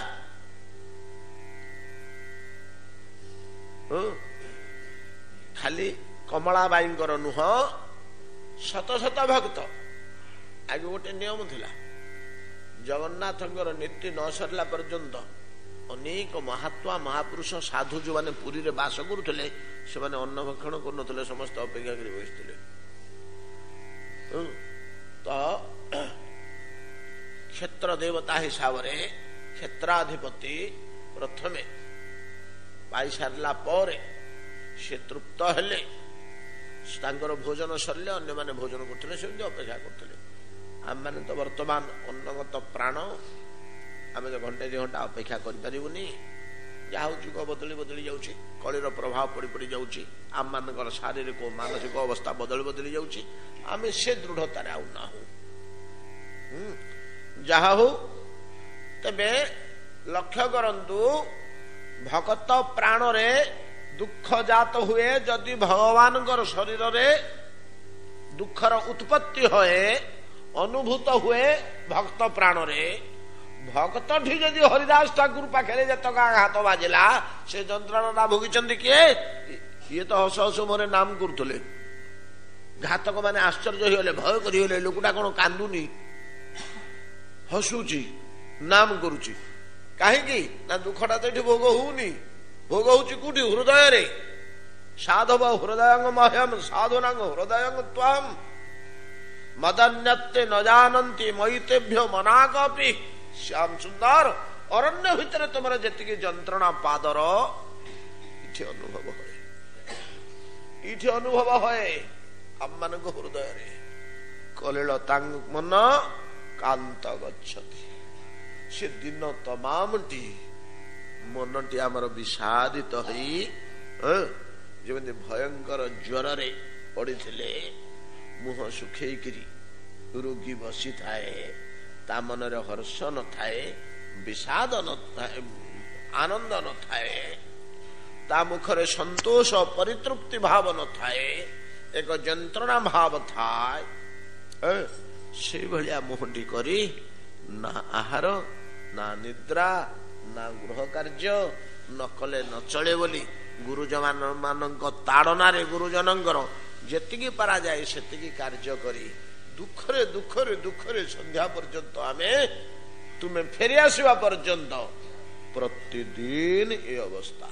ଖାଲି କମଳାବାଇଙ୍କର ନୁହଁ, ଶତ ଶତ ଭକ୍ତ। ଆগে ଗୋଟେ ନିୟମ ଥିଲା, ଜଗନ୍ନାଥଙ୍କର ନୀତି ନ ସରିଲା ପର୍ଯ୍ୟନ୍ତ ଅନେକ ମହାତ୍ମା ମହାପୁରୁଷ ସାଧୁ ଯୋଉମାନେ ପୁରୀରେ ବାସ କରୁଥିଲେ ସେମାନେ ଅନ୍ନ ଭକ୍ଷଣ କରୁନଥିଲେ, ସମସ୍ତେ ଅପେକ୍ଷା କରି ବସିଥିଲେ। ତ କ୍ଷେତ୍ର ଦେବତା ହିସାବରେ କ୍ଷେତ୍ରାଧିପତି ପ୍ରଥମେ ପାଇସାରିଲା ପରେ ସେ ତୃପ୍ତ ହେଲେ, ତାଙ୍କର ଭୋଜନ ସରିଲେ ଅନ୍ୟମାନେ ଭୋଜନ କରୁଥିଲେ, ସେମିତି ଅପେକ୍ଷା କରୁଥିଲେ। ଆମମାନେ ତ ବର୍ତ୍ତମାନ ଅନ୍ନଗତ ପ୍ରାଣ, ଆମେ ତ ଘଣ୍ଟେ ଦି ଘଣ୍ଟା ଅପେକ୍ଷା କରିପାରିବୁନି। ଯାହା ହଉ ଯୁଗ ବଦଳି ବଦଳି ଯାଉଛି, କଳିର ପ୍ରଭାବ ପଡି ପଡି ଯାଉଛି, ଆମମାନଙ୍କର ଶାରୀରିକ ଓ ମାନସିକ ଅବସ୍ଥା ବଦଳି ବଦଳି ଯାଉଛି। ଆମେ ସେ ଦୃଢତାରେ ଆଉ ନାହୁଁ। ଯାହା ହଉ, ତେବେ ଲକ୍ଷ୍ୟ କରନ୍ତୁ, ଭକ୍ତ ପ୍ରାଣରେ ଦୁଃଖ ଜାତ ହୁଏ ଯଦି ଭଗବାନଙ୍କର ଶରୀରରେ ଦୁଃଖର ଉତ୍ପତ୍ତି ହୁଏ, ଅନୁଭୂତ ହୁଏ ଭକ୍ତ ପ୍ରାଣରେ। ଭକ୍ତଠି ଯଦି ହରିଦାସ ଠାକୁର ପାଖରେ ଯେତକ ଆଘାତ ବାଜିଲା, ସେ ଯନ୍ତ୍ରଣାଟା ଭୋଗିଛନ୍ତି କିଏ? ଇଏ ତ ହସ ହସ ମୋର ନାମ କରୁଥିଲେ। ଘାତକ ମାନେ ଆଶ୍ଚର୍ଯ୍ୟ ହେଇଗଲେ, ଭୟ କରିଗଲେ, ଲୋକଟା କଣ କାନ୍ଦୁନି, ହସୁଛି, ନାମ କରୁଛି। କାହିଁକି ନା ଦୁଃଖଟା ତ ଏଠି ଭୋଗ ହଉନି, ଭୋଗ ହଉଛି କୋଉଠି? ହୃଦୟରେ। ସାଧବ ହୃଦୟଂ ମହ୍ୟମ୍ ସାଧୁନାଂ ହୃଦୟଂ ତ୍ୱମ୍ ମଦନ୍ୟତେ ନ ଜାନନ୍ତି ମଇତେଭ୍ୟ ମନାକପି। ଶ୍ୟାମ ସୁନ୍ଦର ଅରଣ୍ୟ ଭିତରେ ତୁମର ଯେତିକି ଯନ୍ତ୍ରଣା ପାଦର ଏଠି ଅନୁଭବ ହୁଏ, ଏଠି ଅନୁଭବ ହୁଏ ଆମମାନଙ୍କ ହୃଦୟରେ। କଲିଳ ତାଙ୍କ ମନ କାନ୍ତ ଗଚ୍ଛତି। ସେ ଦିନ ତମାମଟି ମନଟି ଆମର ବିଷାଦିତ ହେଇ ଯେମିତି ଭୟଙ୍କର ଜ୍ୱରରେ ପଡିଥିଲେ ମୁହଁ ଶୁଖେଇକିରି ରୋଗୀ ବସିଥାଏ, ତା ମନରେ ହର୍ଷ ନଥାଏ, ବିଷାଦ ନଥାଏ, ଆନନ୍ଦ ନଥାଏ, ତା ମୁଖରେ ସନ୍ତୋଷ ପରିତୃପ୍ତି ଭାବ ନଥାଏ, ଏକ ଯନ୍ତ୍ରଣା ଭାବ ଥାଏ। ସେଇଭଳିଆ ମୁହଁଟି କରି ନା ଆହାର, ନା ନିଦ୍ରା, ନା ଗୃହ କାର୍ଯ୍ୟ ନ କଲେ ନ ଚଳେ ବୋଲି ଗୁରୁଜନ ମାନଙ୍କ ତାଡନାରେ ଗୁରୁଜନଙ୍କର ଯେତିକି ପାରାଯାଏ ସେତିକି କାର୍ଯ୍ୟ କରି ଦୁଃଖରେ ଦୁଃଖରେ ଦୁଃଖରେ ସନ୍ଧ୍ୟା ପର୍ଯ୍ୟନ୍ତ ଆମେ ତୁମେ ଫେରି ଆସିବା ପର୍ଯ୍ୟନ୍ତ ପ୍ରତିଦିନ ଏ ଅବସ୍ଥା।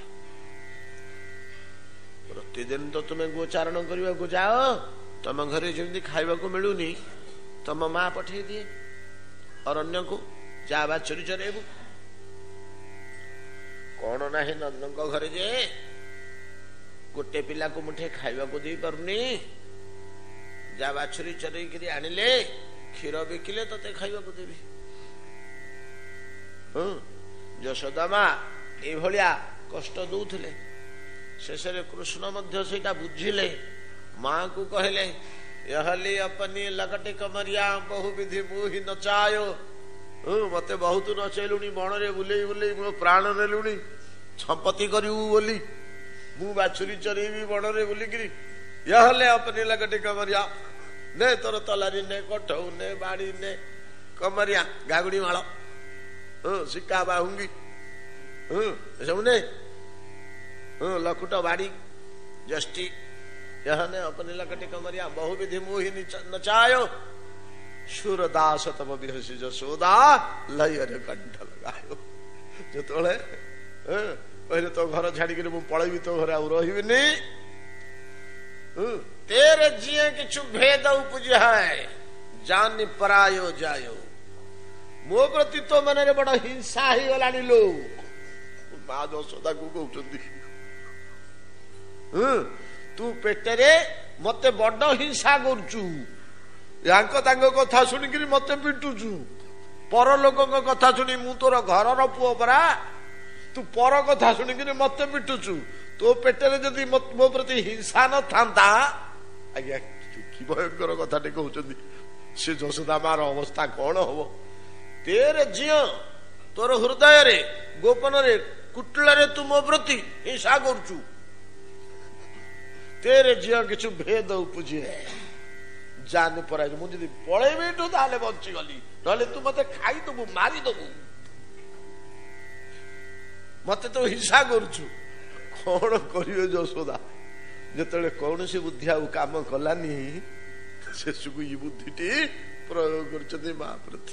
ପ୍ରତିଦିନ ତ ତୁମେ ଗୋଚାରଣ କରିବାକୁ ଯାଅ, ତମ ଘରେ ଯେମିତି ଖାଇବାକୁ ମିଳୁନି, ତମ ମା ପଠେଇ ଦିଏ ଅରଣ୍ୟକୁ, ଯା ବାଛୁରୀ ଚରେଇବୁ। କଣ ନାହିଁ ନନ୍ଦଙ୍କ ଘରେ ଯେ ଗୋଟେ ପିଲାକୁ ମୁଠେ ଖାଇବାକୁ ଦେଇ ପାରୁନି, ଯା ବାଛୁରୀ ଚରେଇକିରି ଆଣିଲେ, କ୍ଷୀର ବିକିଲେ ତତେ ଖାଇବାକୁ ଦେବି। ହଁ, ଯଶୋଦା ମା ଏଇଭଳିଆ କଷ୍ଟ ଦଉଥିଲେ। ଶେଷରେ କୃଷ୍ଣ ମଧ୍ୟ ସେଇଟା ବୁଝିଲେ, ମାଙ୍କୁ କହିଲେ यहली अपनी लकटी कमरिया बहु विधि मुहि नचायो। मते बहुत नचेलुणी बणरे बुले बुले मो प्राण नेलुणी संपत्ति करिवु बोली मु बाछुरी चरेबी बणरे बुलिकिरी यहले अपनी लकटी कमरिया ने तोर तलारी ने कठौ ने बाड़ी ने कमरिया गागुड़ी माଳ सिक्का बाहुंगी सब ने लकुट बाड़ी जष्टी यह ने अपनी लकटी कमरिया बहु विधि मुहि नचायो सूरदास तब विहसी जसोदा लयरे कंठ लगायो। जो तोले पहले तो घर छाड़ी मु पलैबी तो घर आउ रही तेरे जिए किछु भेद उपज है जानी परायो जायो मो प्रति तो मन बड़ हिंसा ही गलानी लो माँ यशोदा को कहते तू पेटरे मते बड़ हिंसा करुचु कथा शुणिक मते पिटुचु पर लोक कथा शुणी मु तोर घर पुओ परा तू पर कथा शुणिक मते पिटुचु तो पेटरे जदि मो प्रति हिंसा न था आज्ञा कि भयंकर कथा टे कहते से यशोदा मार अवस्था कौन हम तेरे झील तोर हृदय रे गोपन रे कुटल रे तू मो प्रति हिंसा करुचु तेरे झील किछु भेद उपजे जाने पर मुझे पलैबी तू ताले बची गली ना तू मत खाई दबु मारी दबु मत तो हिंसा करुचु कौन करियो यशोदा जेतले कौन सी बुद्धि आउ काम कलानी शेषु को ये बुद्धि प्रयोग कर माँ प्रति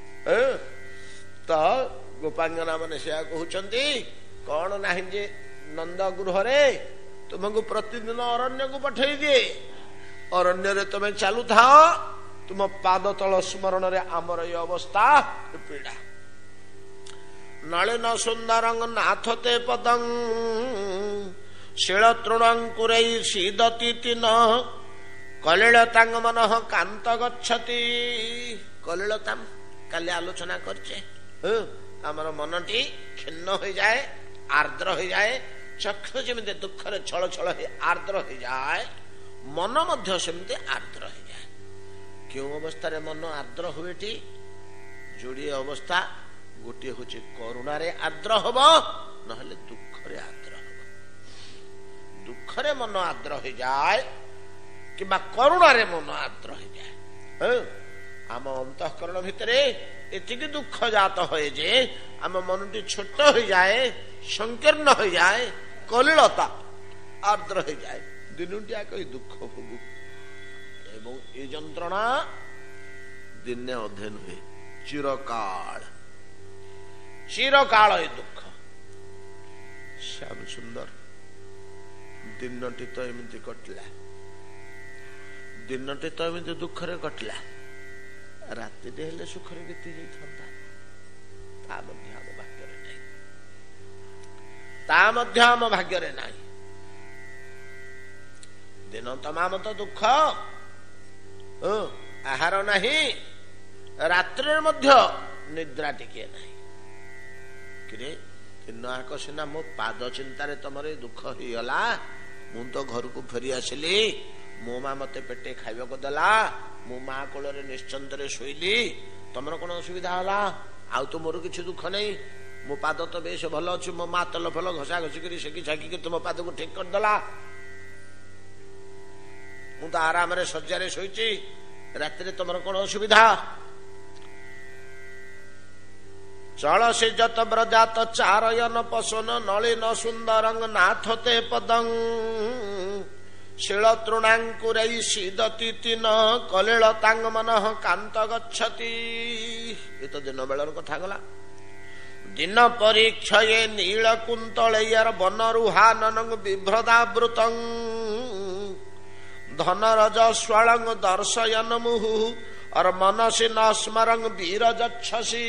तो गोपांगना मैंने से कहते कौन ना जे नंद गृह तुमको प्रतिदिन अरण्य को पठे दिए अरण्य रे तुम्हें चालू था तुम पाद तल स्मरण रे आमर ये अवस्था पीड़ा नलिन सुंदरंग नाथते पदं शिल तृणंकुर सीदती तीन कलिलतांग मन कांत गच्छति कलिलताम काली आलोचना करछे आमर मनटी खिन्न हो जाए आर्द्र हो जाए चक्षु जमी दुख रे छल छल आर्द्र हो जाए मन मध्य सेमती आर्द्र हो जाए क्यों अवस्था रे मन आर्द्र हुएटी जोड़ी अवस्था गोटे हूँ करुणा रे आर्द्र हम ना दुख रे आर्द्र हम दुख रे मन आर्द्र हो जाए कि करुणा रे मन आर्द्र हो जाए आम अंतःकरण भितर एति दुख जात हुए जे आम मन टी छोट हो जाए संकीर्ण हो जाए कलिलता आर्द्र हो जाए दिनुटिया कई दुख भोगु एवं ये जंत्रणा दिने अध्ययन हुए चिरकाल चिरकाल ये दुख श्याम सुंदर दिनटी तो एमती कटला दिनटी तो एमती दुख रे कटला राति हेले सुख रे बीती जाइथंता ता मध्य हम भाग्य रे नहीं ता मध्य हम भाग्य रे नहीं दिन तमाम तो दुख आहार नहीं रात्रि मध्य निद्रा टिके नहीं किरे दिन आक सीना मो पाद चिंतार तुम दुख हो गला मु तो घर को फेरी आसिली मो माँ मते पेटे खाइबा को देला मो माँ कोल निश्चिंत शोली तुमर कौन असुविधा है आउ तो मोर किसी दुख नहीं मो पाद तो बेस भल अच्छी मो माँ तल फल घसा घसी कर सेकी छाकी तुम पाद को ठीक करदेला मु तो आराम रे शଯ୍ୟା शोची राति तुमर कौन असुविधा चल से जत ब्रजात चारयन पसन नलिन सुंदरंग नाथते पदं शिल तृणांकुर सीदती तीन कलिलतांग मन कांत गच्छति ये तो दिन बेलर कथा गला दिन परीक्षये नील कुंतलयर बनरुहानन बिभ्रदावृतं धनरज स्वलंग दर्शयन मुहु और मनसी न स्मरंग वीरजच्छसी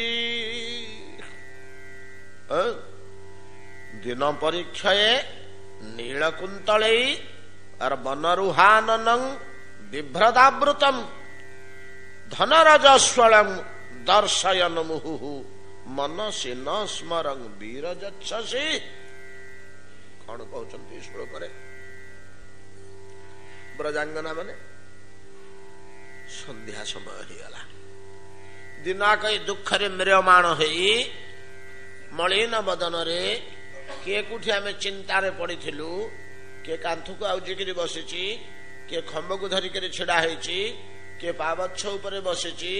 दिन परीक्षये नीलकुंतले और बनरुहानन बिभ्रदावृतम धनरज स्वलंग दर्शयन मुहु मनसी न स्मरंग वीरजच्छसी कौन कहते श्लोक ब्रजांगना माने संध्या समय हो गला दिनाक दुख रे म्रियमाण होई मलिन बदन रे किए कुठी आमे चिंता रे पड़िथिलु किए कांथु को आउजिकरी बसिची किए खंब को धरि के छिड़ा हेची किए पावच्छ ऊपर बसिची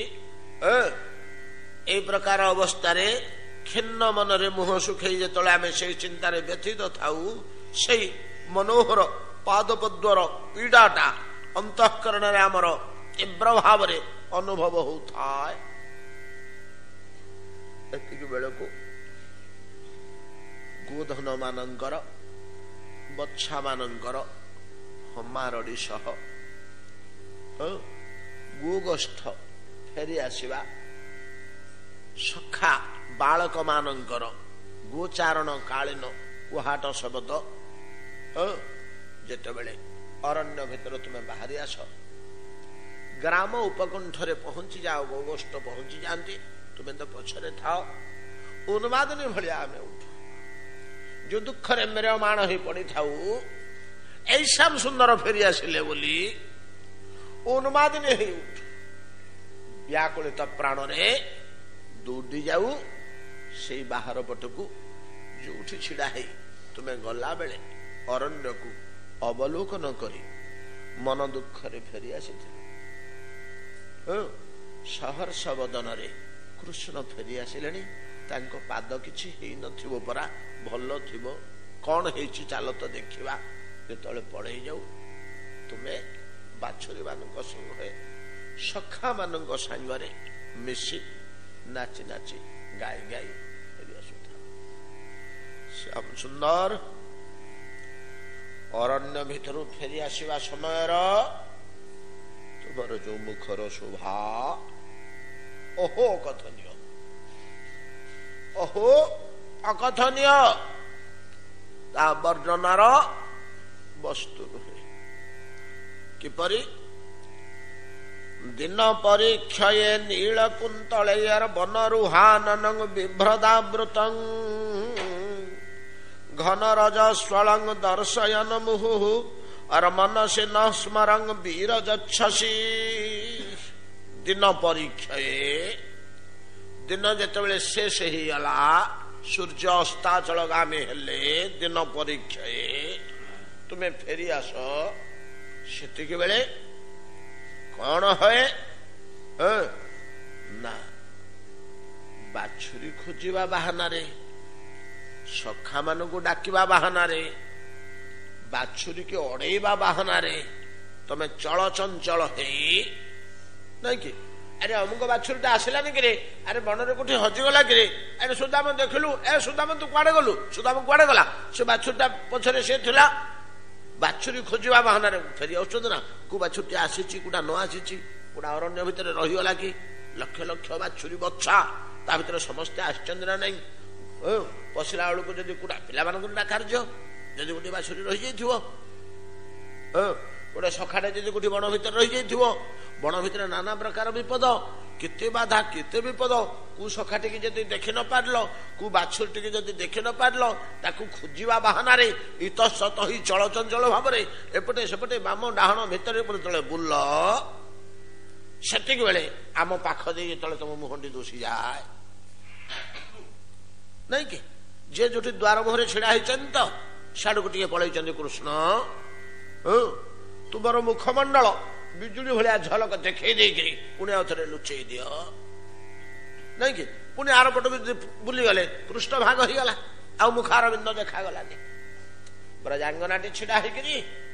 ए प्रकार अवस्था रे खिन्न मन रे मुह सुखई जेतले आमे से चिंता रे व्यथित थाउ से मनोहर पादपद्वर पीड़ाटा अंतःकरण रे आमर तीव्र भाव रे अनुभव होता है एतिक बेलको गोधन मानंकर बच्छा मानंकर हमारड़ी सह गोगष्ठ फेरी आसवा सखा बालक मानकर गोचारण कालीन कुहाट शब्द जेतेबेले अरण्य भितर तुम्हें बाहरी आस ग्राम उपकंठरे पहुंची जाओ गोगोष्ठ पहुंची जाती तुम्हें तो पछरे थाओ उन्मादनी भलिया आमे उठू जो दुखरे मेरमान हो पड़ी थाऊ ऐसा सुंदर फेरी आसिले बोली उन्मादनी हो उठू व्याकुलित प्राण रे दौड़ी जाऊ से बाहर पटकू जो छिड़ा है तुम्हें गला बेले अरण्य को अवलोकन करी मन दुखरे फेरी आसी सहर्ष बदन रे कृष्ण फेरी आसिले तांको पाद किछि हेई नथिबो परा भल थिबो कौन हेछि चाल तो देखिबा जेतले पड़े जाऊ तुम्हें बाछुरी मानक संगे सखा मानक संगरे मिसी नाची नाची गाई गाई फेरी आसुथा श्याम सुंदर अरण्य भितर फेरी आसवा समय तुमर जो मुखर शोभा ओहो कथनीय ओहो अकथनीय ता वर्णनार वस्तु नुहे किपरि दिन परीक्षये नीलकुंतलयर बनरुहानन बिभ्रदावृतं घन रज स्वलंग दर्शयन मुहु और मनसे न स्मरंग वीरजच्छसी दिन परीक्षये दिन जेतेबेले शेष ही गला सूर्य अस्ताचलगामी हेले दिन परीक्षये तुम्हें फेरी आस सेतिक बेले कौन है ना बाछुरी खोजिबा बाहाना रे सखा मान को डाकिबा बाहाना रे बाछुरी के अड़ेबा बाहाना रे तमें चल चंचल है नहीं कि अरे अमुक बाछुरी आसलानी कि अरे बन रे कोठी हजिगला कि अरे सुदाम देखलु ए सुदाम तू कुआडे गलु सुदाम कुआडे गला से बाछुरीटा पछरे से थिला बाछुरी खोजिबा बाहाना रे फेरी आउछन ना को बाछुरी आसीची कुडा न आसीची कुडा अरण्य भितर रही गला कि लक्ष लक्ष बाछुरी बच्चा ता भितर समस्त आश्चर्य ना नहीं पशिला बेलू को जदि कुडा पिला मान डाकार्य जदि गोटे बाछुरी रही जाइथिबो गोटे सखाटे जदि गोटे बण भितर रही जाइथिबो बण भितर नाना प्रकार विपद केते बाधा केते विपद कु सखाटी की जदि देखि न पारल कु बाछुरी टी जदि देखि न पारल ताकू खोजिबा बाहाना रे इतसत ही चल चंचल भाव रे एपटे सेपटे बाम डाहण भितर तले बुल सेतिक बेले आम पाख दे तले तुम मुहंडी दोषी जाए नहीं कि जे जो द्वार मुहरे छिड़ा होती तो साड़ू टे पलि कृष्ण तुमर मुखमंडल बिजुली भाया झलक देखई देकरी पुणी आउ थे लुचई दि नहीं कि पुणी आर पट बुलीगले पृष्ठ भाग हो गला आ मुखार बिंद देखागलानी ब्रजांगनाटी छिड़ा होकरी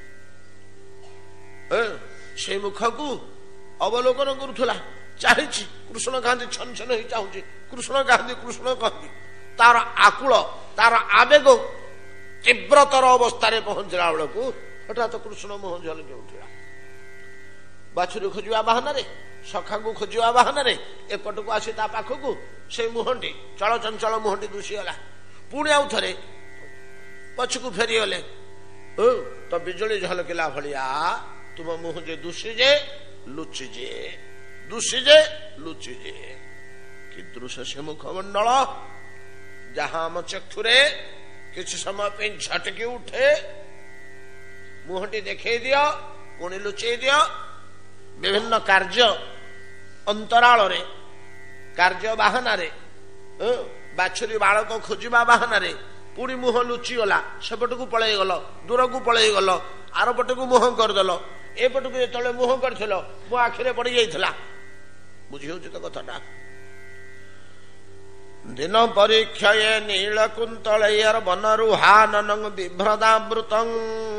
से मुख को अवलोकन करुला चाही कृष्ण कहती छन छन हो चाहूँ कृष्ण कहती कृष्ण कहती तार आकुल तार आवेग तीव्रतर अवस्था पहुंचला बेलू हठात कृष्ण मुह झलके उठा बाछुरी खोजा बाहाना सखा को खोजा बाहाना एपट को आसी पाखक से मुहंटी चल चंचल मुहंटी दुषीगला पुणी आउ थे पछकू फेरीगले तो बिजुली झलकिला भलिया तुम मुह जे दुषीजे लुचिजे दुषीजे लुचिजे कीदृश से मुखमंडल जहां आम चक्षुरे किसी समय पे झटकी उठे मुहटी देखई दियो पुणी लुचई दियो विभिन्न कार्य अंतराल रे कार्य बाहाना रे बाछुरी बालक खोजिबा बाहाना रे पुणी मुह लुचि गला सेपट को पलि गल दूर को पलि गल आर पट को मुह करदेल एपट को जो मुह कर मो आखिरे पड़ जाइला बुझी हो तो कथाटा दिन परीक्षये नीलकुंतलयर बनरुहानन बिभ्रदावृतं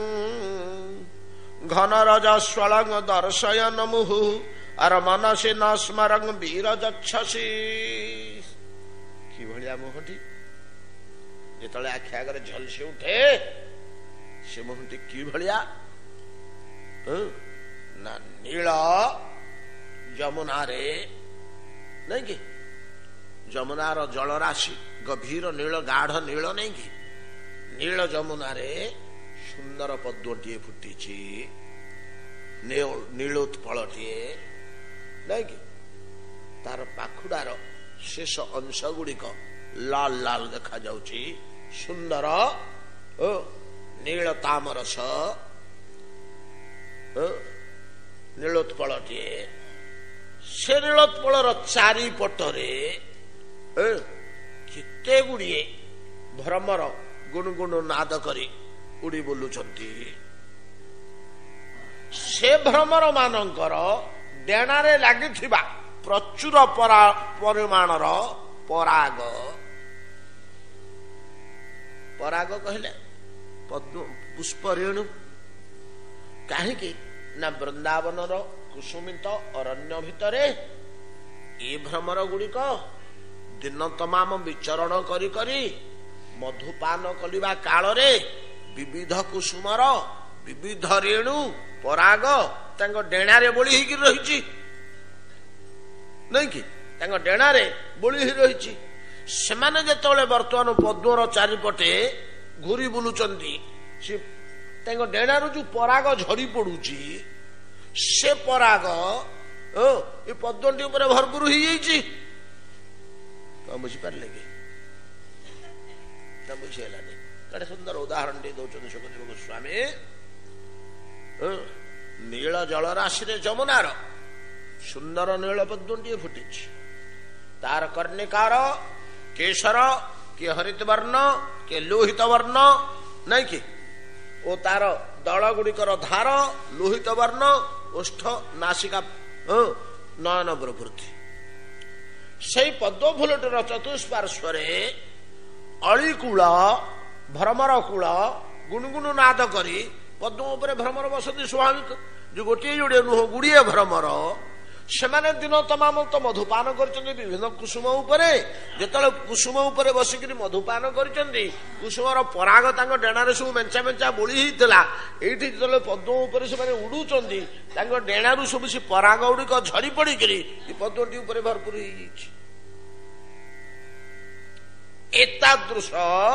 घन रज स्वलंग दर्शयन मुहु और मनसी न स्मरंग वीरजच्छसी कि भलिया मुहटी जेतले आखि आगे झलसी उठे से मुहटी कि भलिया ना नील यमुना रे ନାଇଁ କି? ଯମୁନାର ଜଳରାଶି ଗଭୀର ନୀଳ, ଗାଢ ନୀଳ ନାଇଁ କି? ନୀଳ ଯମୁନାରେ ସୁନ୍ଦର ପଦ୍ମଟିଏ ଫୁଟିଛି, ନୀଳୋତ୍ପଳଟିଏ ନାଇଁ କି? ତାର ପାଖୁଡାର ଶେଷ ଅଂଶ ଗୁଡିକ ଲାଲ ଲାଲ ଦେଖାଯାଉଛି, ସୁନ୍ଦର ଓ ନୀଳ ତାମରସ ନୀଳୋତ୍ପଳଟିଏ। ସେ ନୀଳୋତ୍ପଳର ଚାରିପଟରେ କେତେ ଗୁଡିଏ ଭ୍ରମର ଗୁଣଗୁଣ ନାଦ କରି ଉଡି ବୁଲୁଛନ୍ତି। ସେ ଭ୍ରମର ମାନଙ୍କର ଡେଣାରେ ଲାଗିଥିବା ପ୍ରଚୁର ପରିମାଣର ପରାଗ, ପରାଗ କହିଲେ ପୁଷ୍ପ ରେଣୁ। କାହିଁକି ନା ବୃନ୍ଦାବନର କୁସୁମିତ ଅରଣ୍ୟ ଭିତରେ ଏ ଭ୍ରମର ଗୁଡିକ ଦିନ ତମାମ ବିଚରଣ କରି କରି ମଧୁପାନ କରିବା କାଳରେ ବିବିଧ କୁସୁମର ବିବିଧ ରେଣୁ ପରାଗ ତାଙ୍କ ଡେଣାରେ ବୋଳି ହେଇକି ରହିଛି ନାଇଁ କି? ତାଙ୍କ ଡେଣାରେ ବୋଳି ହେଇ ରହିଛି। ସେମାନେ ଯେତେବେଳେ ବର୍ତ୍ତମାନ ପଦ୍ମର ଚାରିପଟେ ଘୁରି ବୁଲୁଛନ୍ତି, ସେ ତାଙ୍କ ଡେଣାରୁ ଯୋଉ ପରାଗ ଝରି ପଡୁଛି, ସେ ପରାଗ ଏ ପଦ୍ମଟି ଉପରେ ଭରପୁର ହେଇଯାଇଛି। କଣ ବୁଝିପାରିଲେ କି? ବୁଝିହେଲାନି? କେତେ ସୁନ୍ଦର ଉଦାହରଣ ଟିକେ ଦଉଛନ୍ତି ସୁଖଦେବ ଗୋସ୍ୱାମୀ। ନୀଳ ଜଳରାଶିରେ ଯମୁନାର ସୁନ୍ଦର ନୀଳ ପଦ୍ମଟିଏ ଫୁଟିଛି। ତାର କର୍ଣ୍ଣିକାର କେଶର କିଏ ହରିତ ବର୍ଣ୍ଣ କିଏ ଲୋହିତ ବର୍ଣ୍ଣ ନାଇଁ କି? ଓ ତାର ଦଳ ଗୁଡିକର ଧାର ଲୋହିତ ବର୍ଣ୍ଣ, ଓଷ୍ଠ ନାସିକା ନୟନ ପ୍ରଭୃତି। ସେଇ ପଦ୍ମ ଫୁଲଟିର ଚତୁଷ୍ପାର୍ଶ୍ୱରେ ଅଳିକୂଳ ଭ୍ରମର କୂଳ ଗୁଣଗୁଣ ନାଦ କରି ପଦ୍ମ ଉପରେ ଭ୍ରମର ବସନ୍ତି ସ୍ୱାଭାବିକ। ଯୋଉ ଗୋଟିଏ ଯୋଡିଏ ନୁହଁ, ଗୁଡିଏ ଭ୍ରମର। ସେମାନେ ଦିନ ତମାମ ତ ମଧୁପାନ କରିଛନ୍ତି ବିଭିନ୍ନ କୁସୁମ ଉପରେ। ଯେତେବେଳେ କୁସୁମ ଉପରେ ବସିକିରି ମଧୁପାନ କରିଛନ୍ତି, କୁସୁମର ପରାଗ ତାଙ୍କ ଡେଣାରେ ସବୁ ମେଞ୍ଚା ମେଞ୍ଚା ବୋଳି ହେଇଥିଲା। ଏଇଠି ଯେତେବେଳେ ପଦ୍ମ ଉପରେ ସେମାନେ ଉଡୁଛନ୍ତି, ତାଙ୍କ ଡେଣାରୁ ସବୁ ସେ ପରାଗ ଗୁଡିକ ଝରି ପଡିକିରି ଏ ପଦ୍ମଟି ଉପରେ ଭରପୁର ହେଇଯାଇଛି। ଏତାଦୃଶ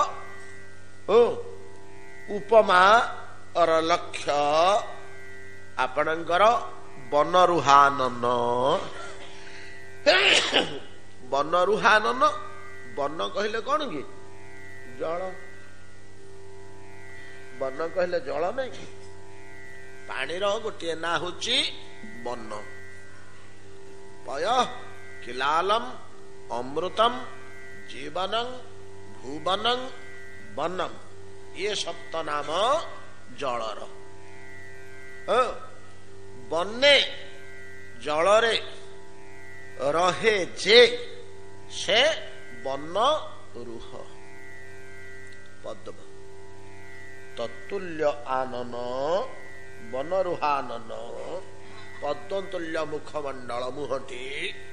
ଉପମା ଅର ଲକ୍ଷ୍ୟ ଆପଣଙ୍କର ବନରୁହାନନ। ବନରୁହାନନ, ବନ କହିଲେ କଣ କି? ଜଳ। ବନ କହିଲେ ଜଳ ନାଇଁ କି? ପାଣିର ଗୋଟିଏ ନାଁ ହଉଛି ବନ। ପୟ କିଲାଲମ ଅମୃତମ ଜୀବନଂ ଭୁବନଂ ବନଂ, ଇଏ ସପ୍ତ ନାମ ଜଳର। ବନେ ଜଳରେ ରହେ ଯେ ସେ ବନ ରୁହ। ପଦ୍ମ ତତୁଲ୍ୟ ଆନନ ବନରୁହାନନ, ପଦ୍ମତୁଲ୍ୟ ମୁଖମଣ୍ଡଳ ମୁହଁଟି,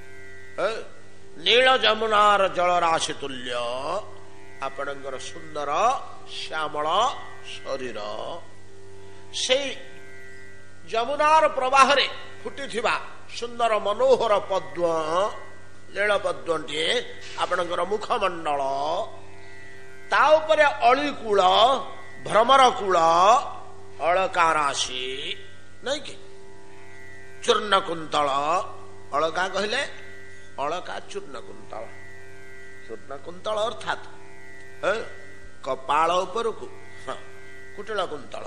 ନୀଳ ଯମୁନାର ଜଳରାଶି ତୁଲ୍ୟ ଆପଣଙ୍କର ସୁନ୍ଦର ଶ୍ୟାମଳ ଶରୀର। ସେଇ ଯମୁନାର ପ୍ରବାହରେ ଫୁଟିଥିବା ସୁନ୍ଦର ମନୋହର ପଦ୍ମ, ନୀଳ ପଦ୍ମଟିଏ ଆପଣଙ୍କର ମୁଖମଣ୍ଡଳ। ତା ଉପରେ ଅଳିକୂଳ ଭ୍ରମର କୂଳ ଅଳକା ରାଶି ନାଇଁ କି? ଚୂର୍ଣ୍ଣ କୁନ୍ତଳ। ଅଳକା କହିଲେ ଅଳକା ଚୂର୍ଣ୍ଣ କୁନ୍ତଳ। ଚୂର୍ଣ୍ଣ କୁନ୍ତଳ ଅର୍ଥାତ୍ କପାଳ ଉପରକୁ କୁଟିଳ କୁନ୍ତଳ,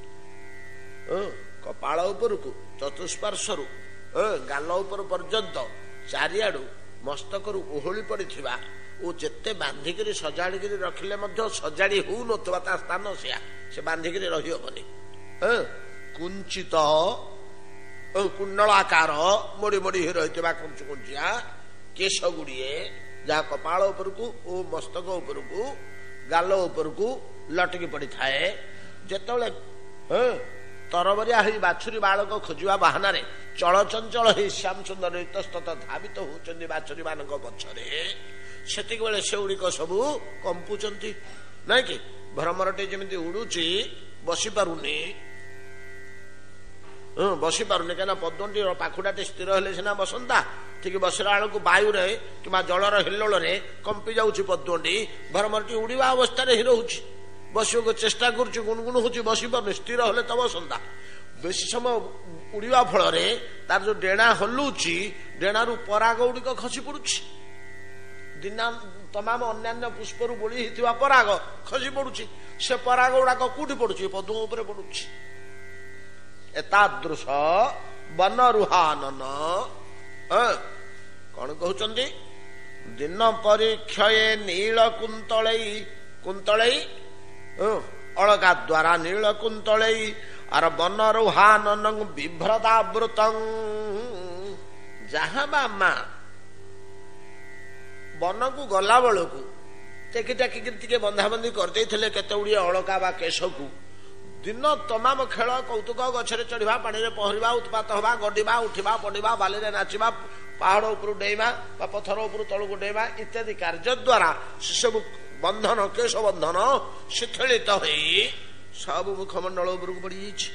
କପାଳ ଉପରକୁ ଚତୁଷ୍ପାର୍ଶ୍ୱରୁ ଗାଲ ଉପର ପର୍ଯ୍ୟନ୍ତ ଚାରିଆଡୁ ମସ୍ତକରୁ ଓହଳି ପଡିଥିବା ଓ ଯେତେ ବାନ୍ଧିକିରି ସଜାଡ଼ିକିରି ରଖିଲେ ମଧ୍ୟ ସଜାଡି ହଉନଥିବା ତା ସ୍ଥାନ ସେୟା, ସେ ବାନ୍ଧିକିରି ରହିହବନି। କୁଞ୍ଚିତ କୁଣ୍ଡଳାକାର ମୋଡି ମୋଡି ହେଇ ରହିଥିବା କୁଞ୍ଚୁ କୁଞ୍ଚିଆ କେଶ ଗୁଡିଏ, ଯାହା କପାଳ ଉପରକୁ ଓ ମସ୍ତକ ଉପରକୁ ଗାଲ ଉପରକୁ ଲଟକି ପଡିଥାଏ। ଯେତେବେଳେ ତରବରିଆ ହେଇ ବାଛୁରୀ ବାଳକ ଖୋଜିବା ବାହାନାରେ ଚଳଚଞ୍ଚଳ ହେଇ ଶ୍ୟାମ ସୁନ୍ଦର ଇତସ୍ତତ ଧାବିତ ହଉଛନ୍ତି ବାଛୁରୀ ମାନଙ୍କ ପଛରେ, ସେତିକି ବେଳେ ସେଗୁଡିକ ସବୁ କମ୍ପୁଛନ୍ତି ନାଇଁ କି? ଭ୍ରମରଟି ଯେମିତି ଉଡୁଛି ବସି ପାରୁନି, बसी पारुनी कहीं पद्मटी पाखुड़ाटे स्थिर हेले सीना बसंता ठीक बसला बेलू वायुरे कि जलर हिल्लोल कंपी जाऊँगी पद्मटी भरमरटी उड़ा अवस्था ही रोच बस चेष्टा करुच्च गुणगुण हो बसी पार स्थिर हेले तो बसंता बेसी समय उड़ा फल तार जो डेणा हलुची डेणु पराग गुड़िक खसी पड़ुछि दिना तमाम अन्य पुष्प बोली पराग खसी पड़ुछि से पराग गुड़ाक कौटी पड़ुछि पद्म उपरे पड़ुछि एतादृश वनरुहानन कौन कहते दिन परीक्षये नील कुंतलई कुंतलई अलगा द्वारा नील कुंतलई आर वनरुहानन बिभ्रतावृत जहाँ बा माँ वन को गला बेलू टेकी टाकी बंधाबंधी करदे केते गुड़िए अलका बा केश को दिन तमाम खेल कौतुक गछरे चढ़ा पानी में पहरवा उत्पात हवा गड़िबा उठा पड़ा बाली नाचवा पहाड़ उपर डेवा पथर उपर तलू डेवा इत्यादि कार्य द्वारा से सब बंधन केश बंधन शिथिलित हो सब मुखमंडल उपरक पड़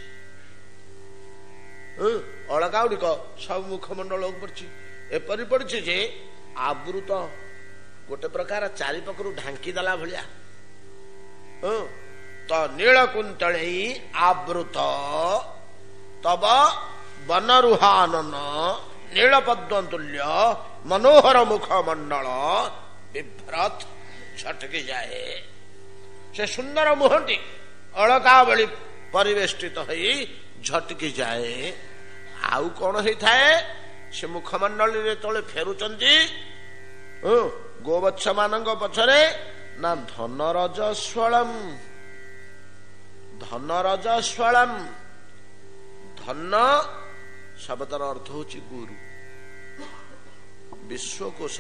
अलका गुड़िक सब मुखमंडल पड़ी एपरी पड़ी जे आवृत गोटे प्रकार चारिपकू ढांकीदेला भाया तो नीलकुंतल आवृत तब वनरुहानन नीलपद्मतुल्य मनोहर मुखमंडल बिभ्रत छटकी जाए से सुंदर मुहटी अलका बली परिवेष्टित हो झटकी जाए आउ कौन होता है से मुखमंडल तले फेरुचंती गोवत्स मानक पछरे ना धनरजस्वलम धनरजस्वलम धन शब्दर अर्थ होची गुरु विश्वकोश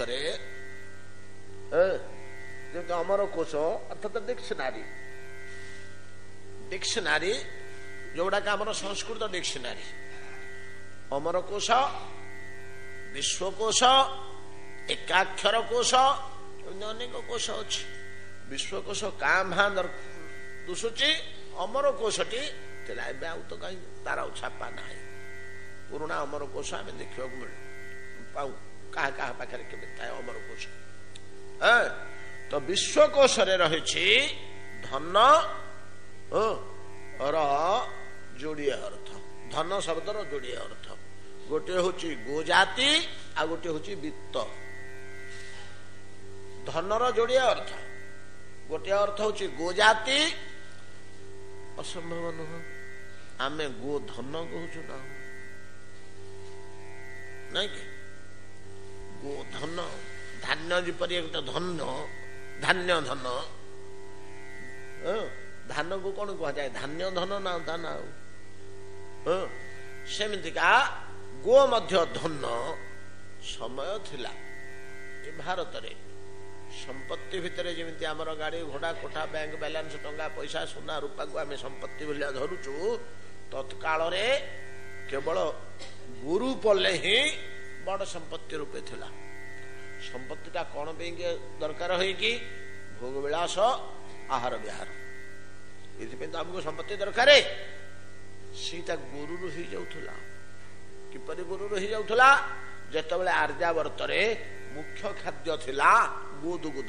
अमर कोश अर्थात डिक्शनारी डिक्शनारी जोड़ा का आमर संस्कृत डिक्शनारी अमर कोश विश्वकोश एकाक्षर कोश अनेक कोश अच्छी विश्वकोश काँ भाँ दुसुची अमर कोशटी तो कहीं तार छापा ना पुराणा अमर कोश आम देखा पाऊ क्या क्या पाखे के अमर कोश तो विश्वकोश रही धन जोड़िए अर्थ धन शब्दर जोड़िए अर्थ गोटे हूँ गोजाति आ गोटे हूँ वित्त धनर जोड़िए अर्थ गोटे अर्थ हूँ गोजाति असंभव नुह आम गो धन कहूँ ना नहीं कि गो धन धान्य जपरी एक धन धान्य धन धान को कौन कह जाए धान्य धन ना धान सेमितिका गो मध्य धन समय थिला भारत रे संपत्ति भितर जमी आमर गाड़ी घोड़ा कोठा बैंक बैलेंस टंका पैसा सुना रूपा को आम संपत्ति भाया धरुचु तत्काल केवल गुरु पल्ले ही बड़ संपत्ति रूपे थिला संपत्तिटा कौन पे दरकार है कि भोग विलास आहार विहार ये तो आमको संपत्ति दरकार सीटा गुरु हो जाऊला किपरि गुरु रही जाऊला जेते बेले आर्यावर्त मुख्य खाद्य थिला गोदुग्ध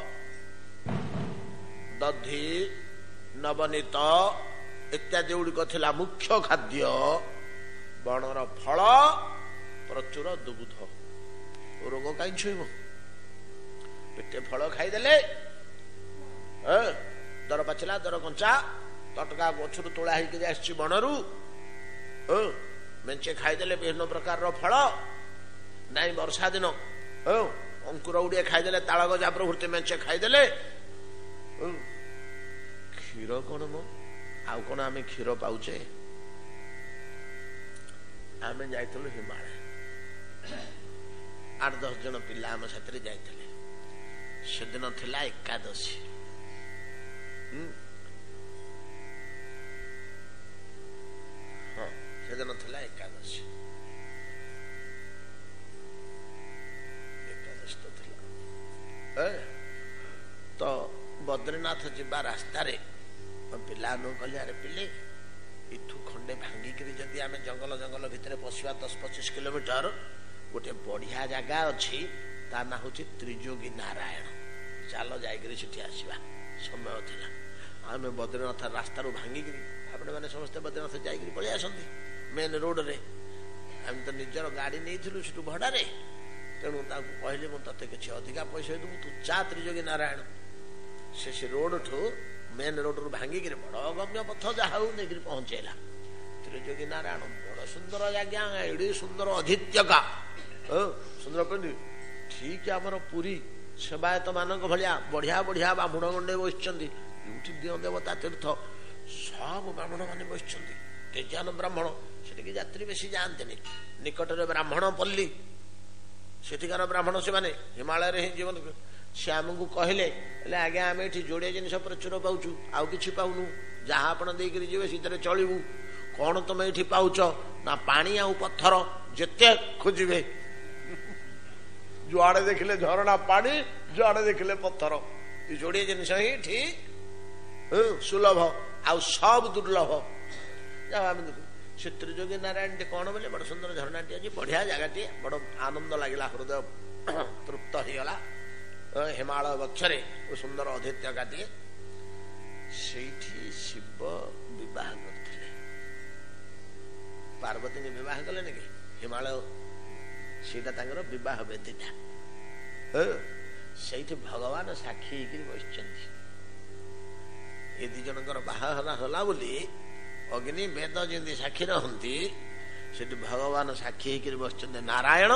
दधि नवनीत इत्यादि गुड़िक थिला मुख्य खाद्य बणर फल प्रचुर दुग्ध रोग कहीं छुईब पेटे फल खाईदेले दर पाचिला दर कंचा तटका गछरु तोला होकर आसी बणरू मेचे खाईदेले विभिन्न प्रकार फल नाई वर्षा दिन अंकुर गुड़िए खाईदेले ताल गजा प्रभृति मेचे खाईदेले क्षीर कौन मो आउ कौन आम क्षीर पाउचे आम जाइलु हिमालय आठ दस जन पिला आम साथी जाइले से दिन थिला एकादशी हाँ से दिन थिला एकादशी एकादशी तो थिला तो बद्रीनाथ जीवा रास्तार पिला कहले अरे पिले इथु ଖଣ୍ଡେ ଭାଙ୍ଗିକିରି ଯଦି ଆମେ ଜଙ୍ଗଲ ଜଙ୍ଗଲ ଭିତରେ ପଶିବା ଦଶ ପଚିଶ କିଲୋମିଟର, ଗୋଟେ ବଢିଆ ଜାଗା ଅଛି, ତା ନାଁ ହଉଛି ତ୍ରିଯୋଗୀ ନାରାୟଣ। ଚାଲ ଯାଇକିରି ସେଠି ଆସିବା। ସମୟ ଥିଲା। ଆମେ ବଦ୍ରୀନାଥ ରାସ୍ତାରୁ ଭାଙ୍ଗିକିରି, ଆପଣ ମାନେ ସମସ୍ତେ ବଦ୍ରୀନାଥ ଯାଇକିରି ପଳେଇ ଆସନ୍ତି ମେନ୍ ରୋଡରେ। ଆମେ ତ ନିଜର ଗାଡି ନେଇଥିଲୁ ସେଠୁ ଭଡାରେ, ତେଣୁ ତାଙ୍କୁ କହିଲେ ମୁଁ ତତେ କିଛି ଅଧିକା ପଇସା ଦେବୁ, ତୁ ଚା ତ୍ରିଯୋଗୀ ନାରାୟଣ। ସେ ସେ ରୋଡଠୁ ମେନ୍ ରୋଡରୁ ଭାଙ୍ଗିକିରି ବଡ ଗମ୍ୟ ପଥ ଯାହା ହଉ ନେଇକିରି ପହଞ୍ଚେଇଲା ତ୍ରିଯୋଗୀ ନାରାୟଣ। ବଡ ସୁନ୍ଦର ଜାଗା, ଏଡି ସୁନ୍ଦର ଅଧିତ୍ୟକା, ସୁନ୍ଦର ପଣ୍ଡି, ଠିକ ଆମର ପୁରୀ ସେବାୟତ ମାନଙ୍କ ଭଳିଆ ବଢିଆ ବଢିଆ ବାମୁଣ ଗଣ୍ଡେ ବସିଛନ୍ତି। ଯୋଉଠି ଦିଅ ଦେବତା ତୀର୍ଥ ସବୁ ବ୍ରାହ୍ମଣ ମାନେ ବସିଛନ୍ତି, ତେଜାନ ବ୍ରାହ୍ମଣ। ସେଠିକି ଯାତ୍ରୀ ବେଶୀ ଯାଆନ୍ତିନି। ନିକଟରେ ବ୍ରାହ୍ମଣ ପଲ୍ଲୀ, ସେଠିକାର ବ୍ରାହ୍ମଣ ସେମାନେ ହିମାଳୟରେ ହିଁ ଜୀବନ। ସେ ଆମକୁ କହିଲେ, ହେଲେ ଆଜ୍ଞା ଆମେ ଏଠି ଯୋଡିଏ ଜିନିଷ ପ୍ରଚୁର ପାଉଛୁ, ଆଉ କିଛି ପାଉନୁ, ଯାହା ଆପଣ ଦେଇକିରି ଯିବେ ସେଥିରେ ଚଳିବୁ। କଣ ତମେ ଏଠି ପାଉଛ ନା ପାଣି ଆଉ ପଥର, ଯେତେ ଖୋଜିବେ। ଯୁଆଡେ ଦେଖିଲେ ଝରଣା ପାଣି, ଯୁଆଡେ ଦେଖିଲେ ପଥର, ଏ ଯୋଡିଏ ଜିନିଷ ହିଁ ଠିକ ସୁଲଭ ଆଉ ସବୁ ଦୁର୍ଲଭ। ଯାଉ ଆମେ ଦେଖୁ ସେ ତ୍ରିଯୋଗୀ ନାରାୟଣଟି କଣ ବୋଲି ବଡ ସୁନ୍ଦର ଝରଣାଟି ଅଛି, ବଢିଆ ଜାଗାଟିଏ, ବଡ ଆନନ୍ଦ ଲାଗିଲା, ହୃଦୟ ତୃପ୍ତ ହେଇଗଲା। ହିମାଳୟ ବକ୍ଷରେ ସୁନ୍ଦର ଅଧିତ୍ୟକାଟିଏ। ସେଇଠି ଶିବ ବିବାହ କରିଥିଲେ, ପାର୍ବତୀଙ୍କୁ ବିବାହ କଲେନି କି ହିମାଳୟ, ସେଇଟା ତାଙ୍କର ବିବାହ ବେଦୀଟା। ସେଇଠି ଭଗବାନ ସାକ୍ଷୀ ହେଇକିରି ବସିଛନ୍ତି। ଏ ଦି ଜଣଙ୍କର ବାହାଘର ହେଲା ବୋଲି ଅଗ୍ନି ବେଦ ଯେମିତି ସାକ୍ଷୀ ରହନ୍ତି, ସେଠି ଭଗବାନ ସାକ୍ଷୀ ହେଇକିରି ବସିଛନ୍ତି। ନାରାୟଣ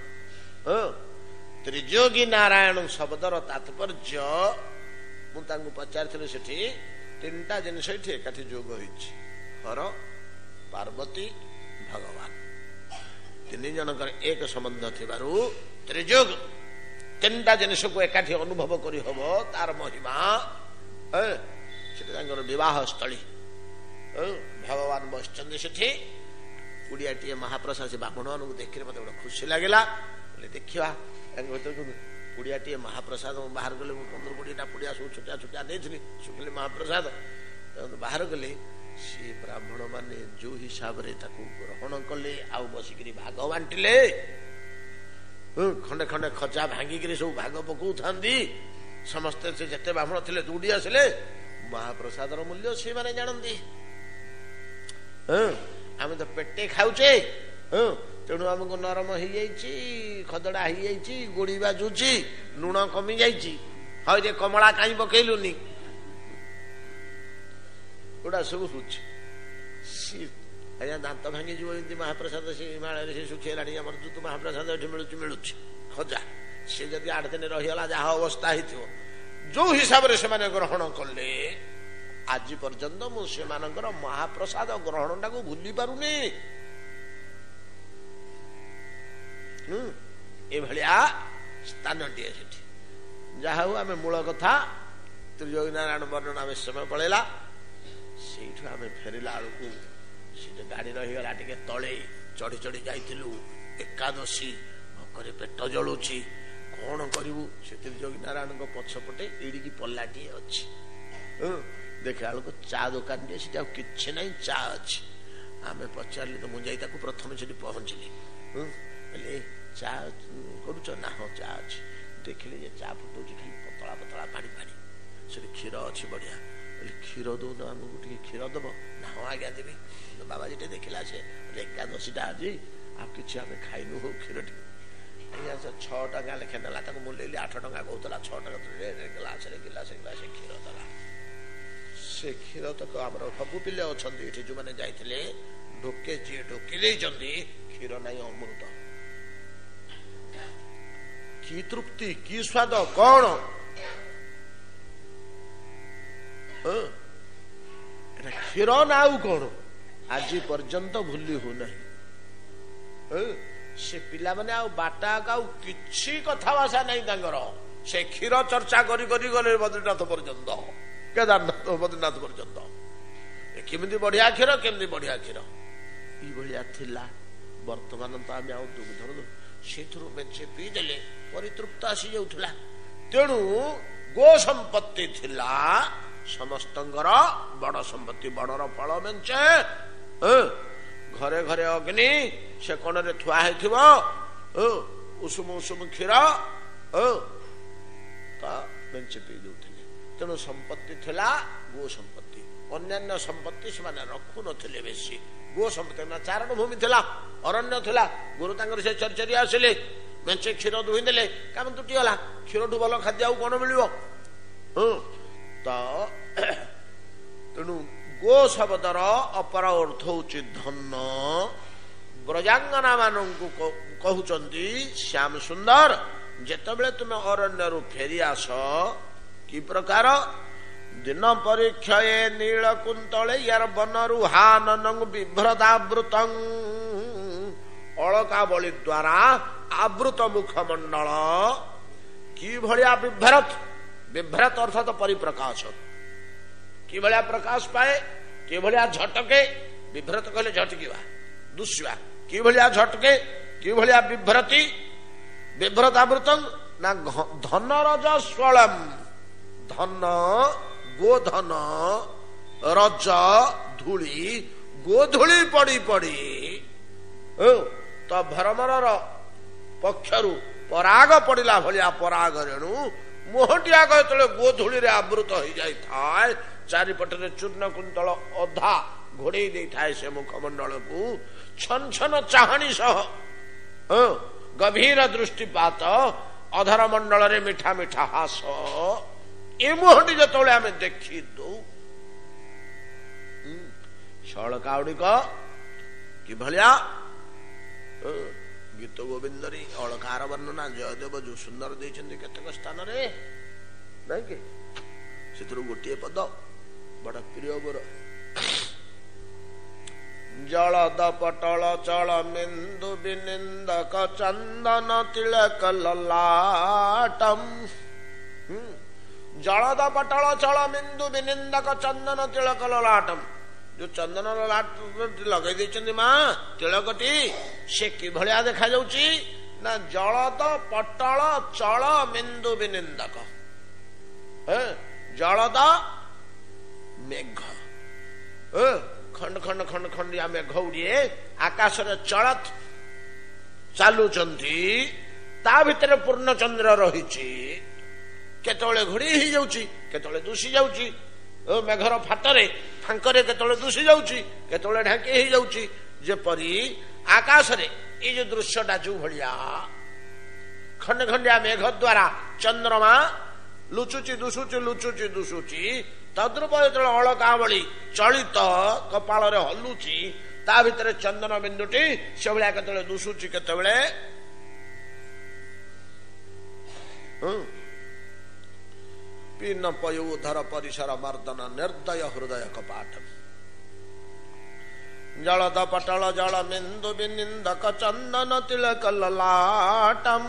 ତ୍ରିଯୋଗୀ ନାରାୟଣ ଶବ୍ଦର ତାତ୍ପର୍ଯ୍ୟ ମୁଁ ତାଙ୍କୁ ପଚାରିଥିଲି। ସେଠି ତିନିଟା ଜିନିଷ ଏଠି ଏକାଠି ଯୋଗ ହେଇଛି, ହର, ପାର୍ବତୀ, ଭଗବାନ, ତିନି ଜଣଙ୍କର ଏକ ସମ୍ବନ୍ଧ ଥିବାରୁ ତ୍ରିଯୋଗ, ତିନିଟା ଜିନିଷକୁ ଏକାଠି ଅନୁଭବ କରି ହବ ତାର ମହିମା। ସେଠି ତାଙ୍କର ବିବାହ ସ୍ଥଳୀ। ଭଗବାନ ବସିଛନ୍ତି ସେଠି, କୁଡ଼ିଆଟିଏ ମହାପ୍ରସାଦ। ସେ ବ୍ରାହ୍ମଣ ମାନଙ୍କୁ ଦେଖିଲେ ମତେ ଗୋଟେ ଖୁସି ଲାଗିଲା, ବୋଲେ ଦେଖିବା କୁଡ଼ିଆଟିଏ ମହାପ୍ରସାଦ। ମୁଁ ବାହାର କଲେ, ମୁଁ ପନ୍ଦର କୋଡ଼ିଏଟା ପୁଡ଼ିଆ ସବୁ ଛୋଟିଆ ଛୋଟିଆ ନେଇଥିଲି, ଶୁଖିଲି ମହାପ୍ରସାଦ ବାହାର କଲେ। ସେ ବ୍ରାହ୍ମଣ ମାନେ ଯୋଉ ହିସାବରେ ତାକୁ ଗ୍ରହଣ କଲେ ଆଉ ବସିକିରି ଭାଗ ବାଣ୍ଟିଲେ, ଖଣ୍ଡେ ଖଣ୍ଡେ ଖଜା ଭାଙ୍ଗିକିରି ସବୁ ଭାଗ ପକଉଥାନ୍ତି ସମସ୍ତେ। ସେ ଯେତେ ବ୍ରାହ୍ମଣ ଥିଲେ ଦୌଡ଼ି ଆସିଲେ। ମହାପ୍ରସାଦର ମୂଲ୍ୟ ସେମାନେ ଜାଣନ୍ତି। ଆମେ ତ ପେଟେ ଖାଉଛେ, ତେଣୁ ଆମକୁ ନରମ ହେଇଯାଇଛି, ଖଦଡା ହେଇଯାଇଛି, ଗୋଡି ବାଜୁଛି, ଲୁଣ କମି ଯାଇଛି, ହଉ ଯେ କମଳା କାହିଁ ପକେଇଲୁନି, ଗୁଡା ସବୁ ହଉଛି। ଆଜ୍ଞା ଦାନ୍ତ ଭାଙ୍ଗିଯିବ ଏମିତି ମହାପ୍ରସାଦ ସେ ହିମାଳୟରେ ସେ ଶୁଖିଗଲାଣି। ଆମର ଯୋଉ ମହାପ୍ରସାଦ ଏଠି ମିଳୁଛି ମିଳୁଛି ଖଜା, ସେ ଯଦି ଆଠ ଦିନ ରହିଗଲା ଯାହା ଅବସ୍ଥା ହେଇଥିବ, ଯୋଉ ହିସାବରେ ସେମାନେ ଗ୍ରହଣ କଲେ, ଆଜି ପର୍ଯ୍ୟନ୍ତ ମୁଁ ସେମାନଙ୍କର ମହାପ୍ରସାଦ ଗ୍ରହଣଟାକୁ ଭୁଲି ପାରୁନି। ହୁଁ ଏଭଳିଆ ସ୍ଥାନଟିଏ ସେଠି। ଯାହା ହଉ ଆମେ ମୂଳ କଥା ତ୍ରିଯୋଗୀ ନାରାୟଣ ବର୍ଣ୍ଣନା ଆମେ ସମୟ ପଳେଇଲା। ସେଇଠୁ ଆମେ ଫେରିଲା ବେଳକୁ ସେ ଗାଡି ରହିଗଲା ଟିକେ ତଳେ, ଚଢି ଚଢି ଯାଇଥିଲୁ। ଏକାଦଶୀ, ଭୋକରେ ପେଟ ଜଳୁଛି, କଣ କରିବୁ? ସେ ତ୍ରିଯୋଗୀ ନାରାୟଣଙ୍କ ପଛପଟେ ଏଡିକି ପଲ୍ଲାଟିଏ ଅଛି। ଦେଖିଲା ବେଳକୁ ଚା ଦୋକାନଟିଏ, ସେଠି ଆଉ କିଛି ନାହିଁ, ଚା ଅଛି। ଆମେ ପଚାରିଲି ତ, ମୁଁ ଯାଇ ତାକୁ ପ୍ରଥମେ ସେଠି ପହଞ୍ଚିଲି। କହିଲେ ଚା କରୁଛ ନା? ହଁ ଚା ଅଛି। ଦେଖିଲି ଯେ ଚା ଫୁଟଉଛି ଖାଲି ପତଳା ପତଳା ପାଣି ପାଣି, ସେଠି କ୍ଷୀର ଅଛି ବଢିଆ। କ୍ଷୀର ଦଉନ ଆମକୁ, ଟିକେ କ୍ଷୀର ଦବ? ନା ହଁ ଆଜ୍ଞା ଦେବି। ବାବାଜୀ ଟେ ଦେଖିଲା, ସେ ଏକାଦଶୀଟା ଆଜି ଆଉ କିଛି ଆମେ ଖାଇନୁ, ହଉ କ୍ଷୀର ଟିକେ। ଛଅ ଟଙ୍କା ଲେଖେ ନେଲା, ତାକୁ ମୂଲେଇଲି ଆଠ ଟଙ୍କା କହୁଥିଲା, ଛଅ ଟଙ୍କା ଗ୍ଲାସରେ ଗିଲାସେ ଗ୍ଲାସେ କ୍ଷୀର ଦେଲା। ସେ କ୍ଷୀର ତକ ଆମର ସବୁ ପିଲେ ଅଛନ୍ତି ଏଠି, ଯୋଉମାନେ ଯାଇଥିଲେ ଢୋକେ ଯିଏ ଢୋକି ଦେଇଛନ୍ତି, କ୍ଷୀର ନାହିଁ ଅମୃତ। କି ତୃପ୍ତି, କି ସ୍ୱାଦ, କଣ ଏଟା କ୍ଷୀର ନା ଆଉ କଣ? ଆଜି ପର୍ଯ୍ୟନ୍ତ ଭୁଲି ହଉନାହିଁ। ସେ ପିଲାମାନେ ଆଉ ବାଟା ଆଉ କିଛି କଥା ଭାଷା ନାହିଁ ତାଙ୍କର। ସେ କ୍ଷୀର ଚର୍ଚ୍ଚା କରି କରି ଗଲେ ବଦ୍ରୀନାଥ ପର୍ଯ୍ୟନ୍ତ, କେଦାରନାଥ ବଦ୍ରୀନାଥ ପର୍ଯ୍ୟନ୍ତ। କେମିତି ବଢିଆ କ୍ଷୀର, କେମିତି ବଢିଆ କ୍ଷୀର, ଏଇଭଳିଆ ଥିଲା। ବର୍ତ୍ତମାନ ତ ଆମେ ଆଉ ଦୁଗ୍ଧ ସେଥିରୁ ମେଞ୍ଚେ ପିଇଦେଲେ ପରିତୃପ୍ତ ଆସି ଯାଉଥିଲା। ତେଣୁ ଗୋ ସମ୍ପତ୍ତି ଥିଲା ସମସ୍ତଙ୍କର, ବଡ ସମ୍ପତ୍ତି, ବଡର ଫଳ ମେଞ୍ଚେ, ଘରେ ଘରେ ଅଗ୍ନି, ସେ କୋଣରେ ଥୁଆ ହେଇଥିବ ଉଷୁମ ଉଷୁମ କ୍ଷୀର ତ ବେଞ୍ଚେ ପିଇ ଦଉଥିଲେ। ତେଣୁ ସମ୍ପତ୍ତି ଥିଲା ଗୋ ସମ୍ପତ୍ତି, ଅନ୍ୟାନ୍ୟ ସମ୍ପତ୍ତି ସେମାନେ ରଖୁନଥିଲେ ବେଶୀ। ଗୋ ସମ୍ପତ୍ତି ନା ଚାରଣ ଭୂମି ଥିଲା, ଅରଣ୍ୟ ଥିଲା, ଗୁରୁ ତାଙ୍କର ସେ ଚରିଚରି ଆସିଲେ, ମେଞ୍ଚେ କ୍ଷୀର ଦୁହିଁ ଦେଲେ, କାମ ତୁଟିଗଲା। କ୍ଷୀରଠୁ ଭଲ ଖାଦ୍ୟ ଆଉ କଣ ମିଳିବ? ତ ତେଣୁ ଗୋ ଶବ୍ଦର ଅପର ଅର୍ଥ ହଉଛି ଧନ। ବ୍ରଜାଙ୍ଗନା ମାନଙ୍କୁ କହୁଛନ୍ତି ଶ୍ୟାମ ସୁନ୍ଦର, ଯେତେବେଳେ ତୁମେ ଅରଣ୍ୟରୁ ଫେରି ଆସ, କି ପ୍ରକାର ଦିନ ପରୀକ୍ଷଏ ନୀଳ କୁନ୍ତଳେ ୟାର ବନରୁ ହାନନ ବିଭ୍ରଦାବୃତ ଅଳକାବଳି ଦ୍ୱାରା ଆବୃତ ମୁଖମଣ୍ଡଳ କି ଭଳିଆ ବିଭ୍ରତ, ବିଭ୍ରତ ଅର୍ଥାତ ପରିପ୍ରକାଶ, କି ଭଳିଆ ପ୍ରକାଶ ପାଏ, କି ଭଳିଆ ଝଟକେ। ବିଭ୍ରତ କହିଲେ ଝଟକିବା, ଦୁଷ୍ବା। କି ଭଳିଆ ଝଟକେ, କି ଭଳିଆ ବିଭ୍ରତି। ବିଭ୍ରତାବୃତ ନା ଧନରଜ ସ୍ୱଳମ, ଧନ ଗୋଧନ, ରଜ ଧୂଳି, ଗୋଧୂଳି ପଡି ପଡି ତ ଭ୍ରମରର ପକ୍ଷରୁ ପରାଗ ପଡିଲା ଭଳିଆ ପରାଗ ରେଣୁ ମୁହଁଟିଆଗ ଯେତେବେଳେ ଗୋଧୂଳିରେ ଆବୃତ ହେଇଯାଇଥାଏ, ଚାରିପଟରେ ଚୂର୍ଣ୍ଣ କୁନ୍ତଳ ଅଧା ଘୋଡେଇ ଦେଇଥାଏ ସେ ମୁଖମଣ୍ଡଳକୁ, ଛନ ଛନ ଚାହାଣୀ ସହ ଗଭୀର ଦୃଷ୍ଟିପାତ, ଅଧର ମଣ୍ଡଳରେ ମିଠା ମିଠା ହାସ, ଏ ମୁହଁଟି ଯେତେବେଳେ ଆମେ ଦେଖିଦଉ, ସଳକା ଗୁଡିକ କିଭଳିଆ ଗୀତ ଗୋବିନ୍ଦରେ ଅଳକାର ବର୍ଣ୍ଣନା ଜୟଦେବ ଯୋଉ ସୁନ୍ଦର ଦେଇଛନ୍ତି କେତେକ ସ୍ଥାନରେ, ନାଇଁ କି? ସେଥିରୁ ଗୋଟିଏ ପଦ ବଡ ପ୍ରିୟ ମୋର। ଜଳଦ ପଟଳ ଚଳ ମିନ୍ଦୁ ବିନିନ୍ଦକ ଚନ୍ଦନ ତିଳକ ଲଲାଟମ୍। ଜଳଦ ପଟଳ ଚଳ ମିନ୍ଦୁ ବିନିନ୍ଦକ ଚନ୍ଦନ ତିଳକ ଲଲାଟମ୍। ଯୋଉ ଚନ୍ଦନ ଲଲାଟ ଲଗେଇ ଦେଇଛନ୍ତି ମା ତିଳକଟି, ସେ କିଭଳିଆ ଦେଖାଯାଉଛି ନା ଜଳଦ ପଟଳ ଚଳ ମିନ୍ଦୁ ବିନିନ୍ଦକ। ଜଳଦ ମେଘ, ଖଣ୍ଡ ଖଣ୍ଡ ଖଣ୍ଡ ଖଣ୍ଡିଆ ମେଘ ଉଡିଏ ଆକାଶରେ ଚଳତ ଚାଲୁଛନ୍ତି, ତା ଭିତରେ ପୂର୍ଣ୍ଣଚନ୍ଦ୍ର ରହିଛି। କେତେବେଳେ ଘୋଡେଇ ହେଇଯାଉଛି, କେତେବେଳେ ଦୁଷି ଯାଉଛି, ମେଘର ଫାଟରେ ଫାଙ୍କରେ କେତେବେଳେ ଦୁଷି ଯାଉଛି, କେତେବେଳେ ଢାଙ୍କି ହେଇଯାଉଛି। ଯେପରି ଆକାଶରେ ଏଇ ଯୋଉ ଦୃଶ୍ୟଟା ଯୋଉ ଭଳିଆ ଖଣ୍ଡ ଖଣ୍ଡିଆ ମେଘ ଦ୍ୱାରା ଚନ୍ଦ୍ରମା ଲୁଚୁଛି ଦୁଷୁଛି, ଲୁଚୁଛି ଦୁଷୁଛି, ତଦ୍ରୂପ ଯେତେବେଳେ ଅଳକାବଳି ଚଳିତ କପାଳରେ ହଲୁଛି, ତା ଭିତରେ ଚନ୍ଦନ ବିନ୍ଦୁଟି ସେଭଳିଆ କେତେବେଳେ ଦୁଷୁଛି, କେତେବେଳେ ପିନ ପୟୁଧର ପରିସର ମର୍ଦନ ନିର୍ଦୟ ହୃଦୟ କପାଟ। ଜଳଦ ପଟଳ ଜଳ ମିନ୍ଦୁ ବିନିନ୍ଦକ ଚନ୍ଦନ ତିଳକ ଲଲାଟମ୍।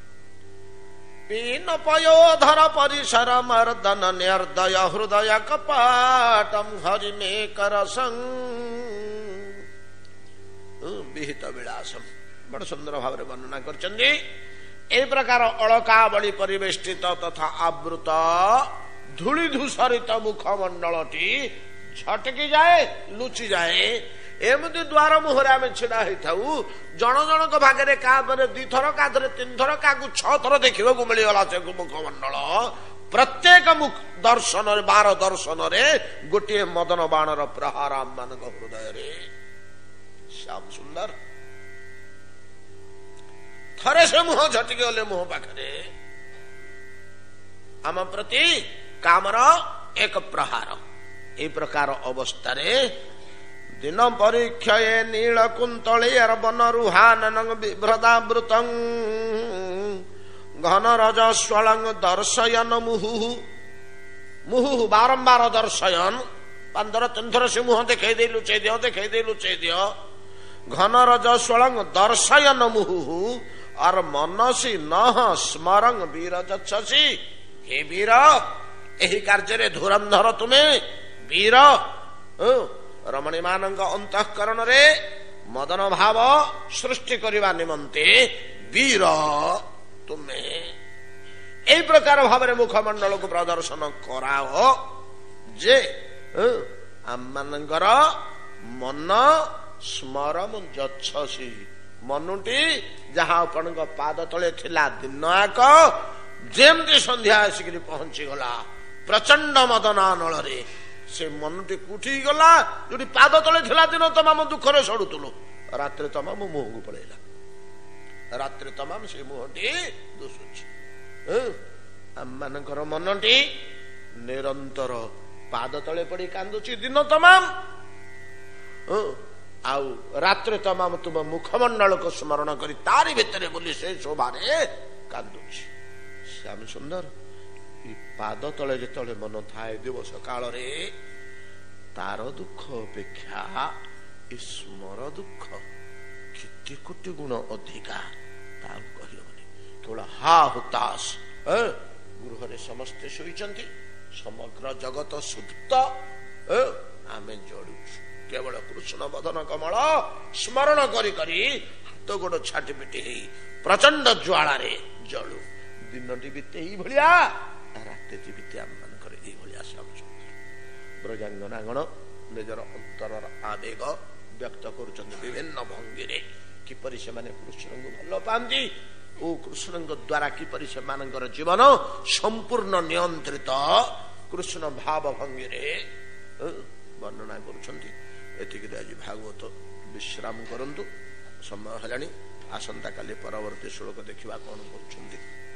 ପିନ ପయోధర ପରିସର ମର୍ଦନ ନିର୍ଦୟ ହୃଦୟ କପାଟମ୍। ହରିମେ କରସଂ ବିହିତ ବିଳାସମ୍। ବଡ ସୁନ୍ଦର ଭାବରେ ବର୍ଣ୍ଣନା କରିଛନ୍ତି। এই প্রকার অলকাবলী পরিবেষ্টিত তথা আবৃত ধূলি ধূসরিত মুখমণ্ডলটি ঝটকি যায়, লুচি যায়। এমতি দ্বার মুহরে আমি ছিড়া হইথাউ, জন জনক ভাগরে কাঁধরে দুইথর, কাঁধরে তিনথর, কাকু ছথর দেখিବାକୁ ମିଳିଗଲା ସେ ମୁଖମଣ୍ଡଳ। ପ୍ରତ୍ୟେକ ମୁଖ ଦର୍ଶନରେ, ବାର ଦର୍ଶନରେ ଗୋଟିଏ ମଦନ ବାଣର ପ୍ରହାର ଆମମାନଙ୍କ ହୃଦୟରେ। ଶ୍ୟାମ ସୁନ୍ଦର ଥରେ ସେ ମୁହଁ ଝଟିକି ଗଲେ ମୁହଁ ପାଖରେ ଆମ ପ୍ରତି କାମର ଏକ ପ୍ରହାର। এই ପ୍ରକାର ଅବସ୍ଥାରେ ଦିନ ପରୀକ୍ଷଏ ନୀଳ କୁନ୍ତଳୀୟର ବନରୁହାନନ ବିଭ୍ରଦାବୃତଂ ଘନ ରଜ ସ୍ୱଳଂ ଦର୍ଶୟନ ମୁହୁଃ। ମୁହୁଃ ବାରମ୍ବାର ଦର୍ଶୟନ, ପନ୍ଦର ତିନିଥର ସେ ମୁହଁ ଦେଖେଇ ଦେଇ ଲୁଚେଇ ଦିଅ, ଦେଖେଇ ଦେଇ ଲୁଚେଇ ଦିଅ। ଘନ ରଜ ସ୍ୱଳଂ ଦର୍ଶୟନ ମୁହୁଃ আর মনসি নহ স্মরং বীর যচ্ছসি। হে বীর, ଏହି କାର୍ଯ୍ୟରେ ଧୁରନ୍ଧର ତୁମେ ବୀର। ରମଣୀ ମାନଙ୍କ ଅନ୍ତଃକରଣରେ ମଦନ ଭାବ ସୃଷ୍ଟି କରିବା ନିମନ୍ତେ ବୀର ତୁମେ এই ପ୍ରକାର ଭାବରେ ମୁଖମଣ୍ଡଳକୁ ପ୍ରଦର୍ଶନ କରାଅ ଯେ ଆମମାନଙ୍କର मन स्मरम जच्छसी मनुटी जहाँ आपण पाद तले थिला दिनयाक जेमती संध्या आसिक पहुंची गला प्रचंड मदना नଳରେ से मनटी कुठी गला जो पाद तले थिला दिन तमाम दुखर सड़ुतलु रात्रि तमाम मुह को पड़ेला रात्रि तमाम से मुहटी दुसुची आम मानकर मनटी निरंतर पाद तले पड़ी कांदुची दिन तमाम आउ रात्रि तमाम तुम मुखमंडल को स्मरण करी तारी भितर बोली से शोभारे कांदुची श्याम सुंदर पाद तले जिते मन थाए दिवस काल तार दुख अपेक्षा स्मर दुख केते कोटि गुण अधिका कहबनी केवल हा हुतास गृह समस्ते शोइचंती समग्र जगत सुप्त आमे जड़ुछु केवल कृष्ण बदन कमल स्मरण करी करी हाथ गोड़ छाटी पिटी ही प्रचंड ज्वाला रे जलु दिनटी बीते ही भलिया राति बीते आम मानकर ये भलिया श्याम सुंदर ब्रजांगनागण निजर अंतर आवेग व्यक्त करुचंद विभिन्न भंगी किपरि से माने कृष्ण को भल पाती ओ कृष्ण द्वारा किपरि से मानकर जीवन संपूर्ण नियंत्रित कृष्ण भाव भंगी वर्णना करुछंती एतिक आज भागवत विश्राम करंतु समय हलानी आसंता काली परवर्ती श्लोक देखिबा कोन करुछंती।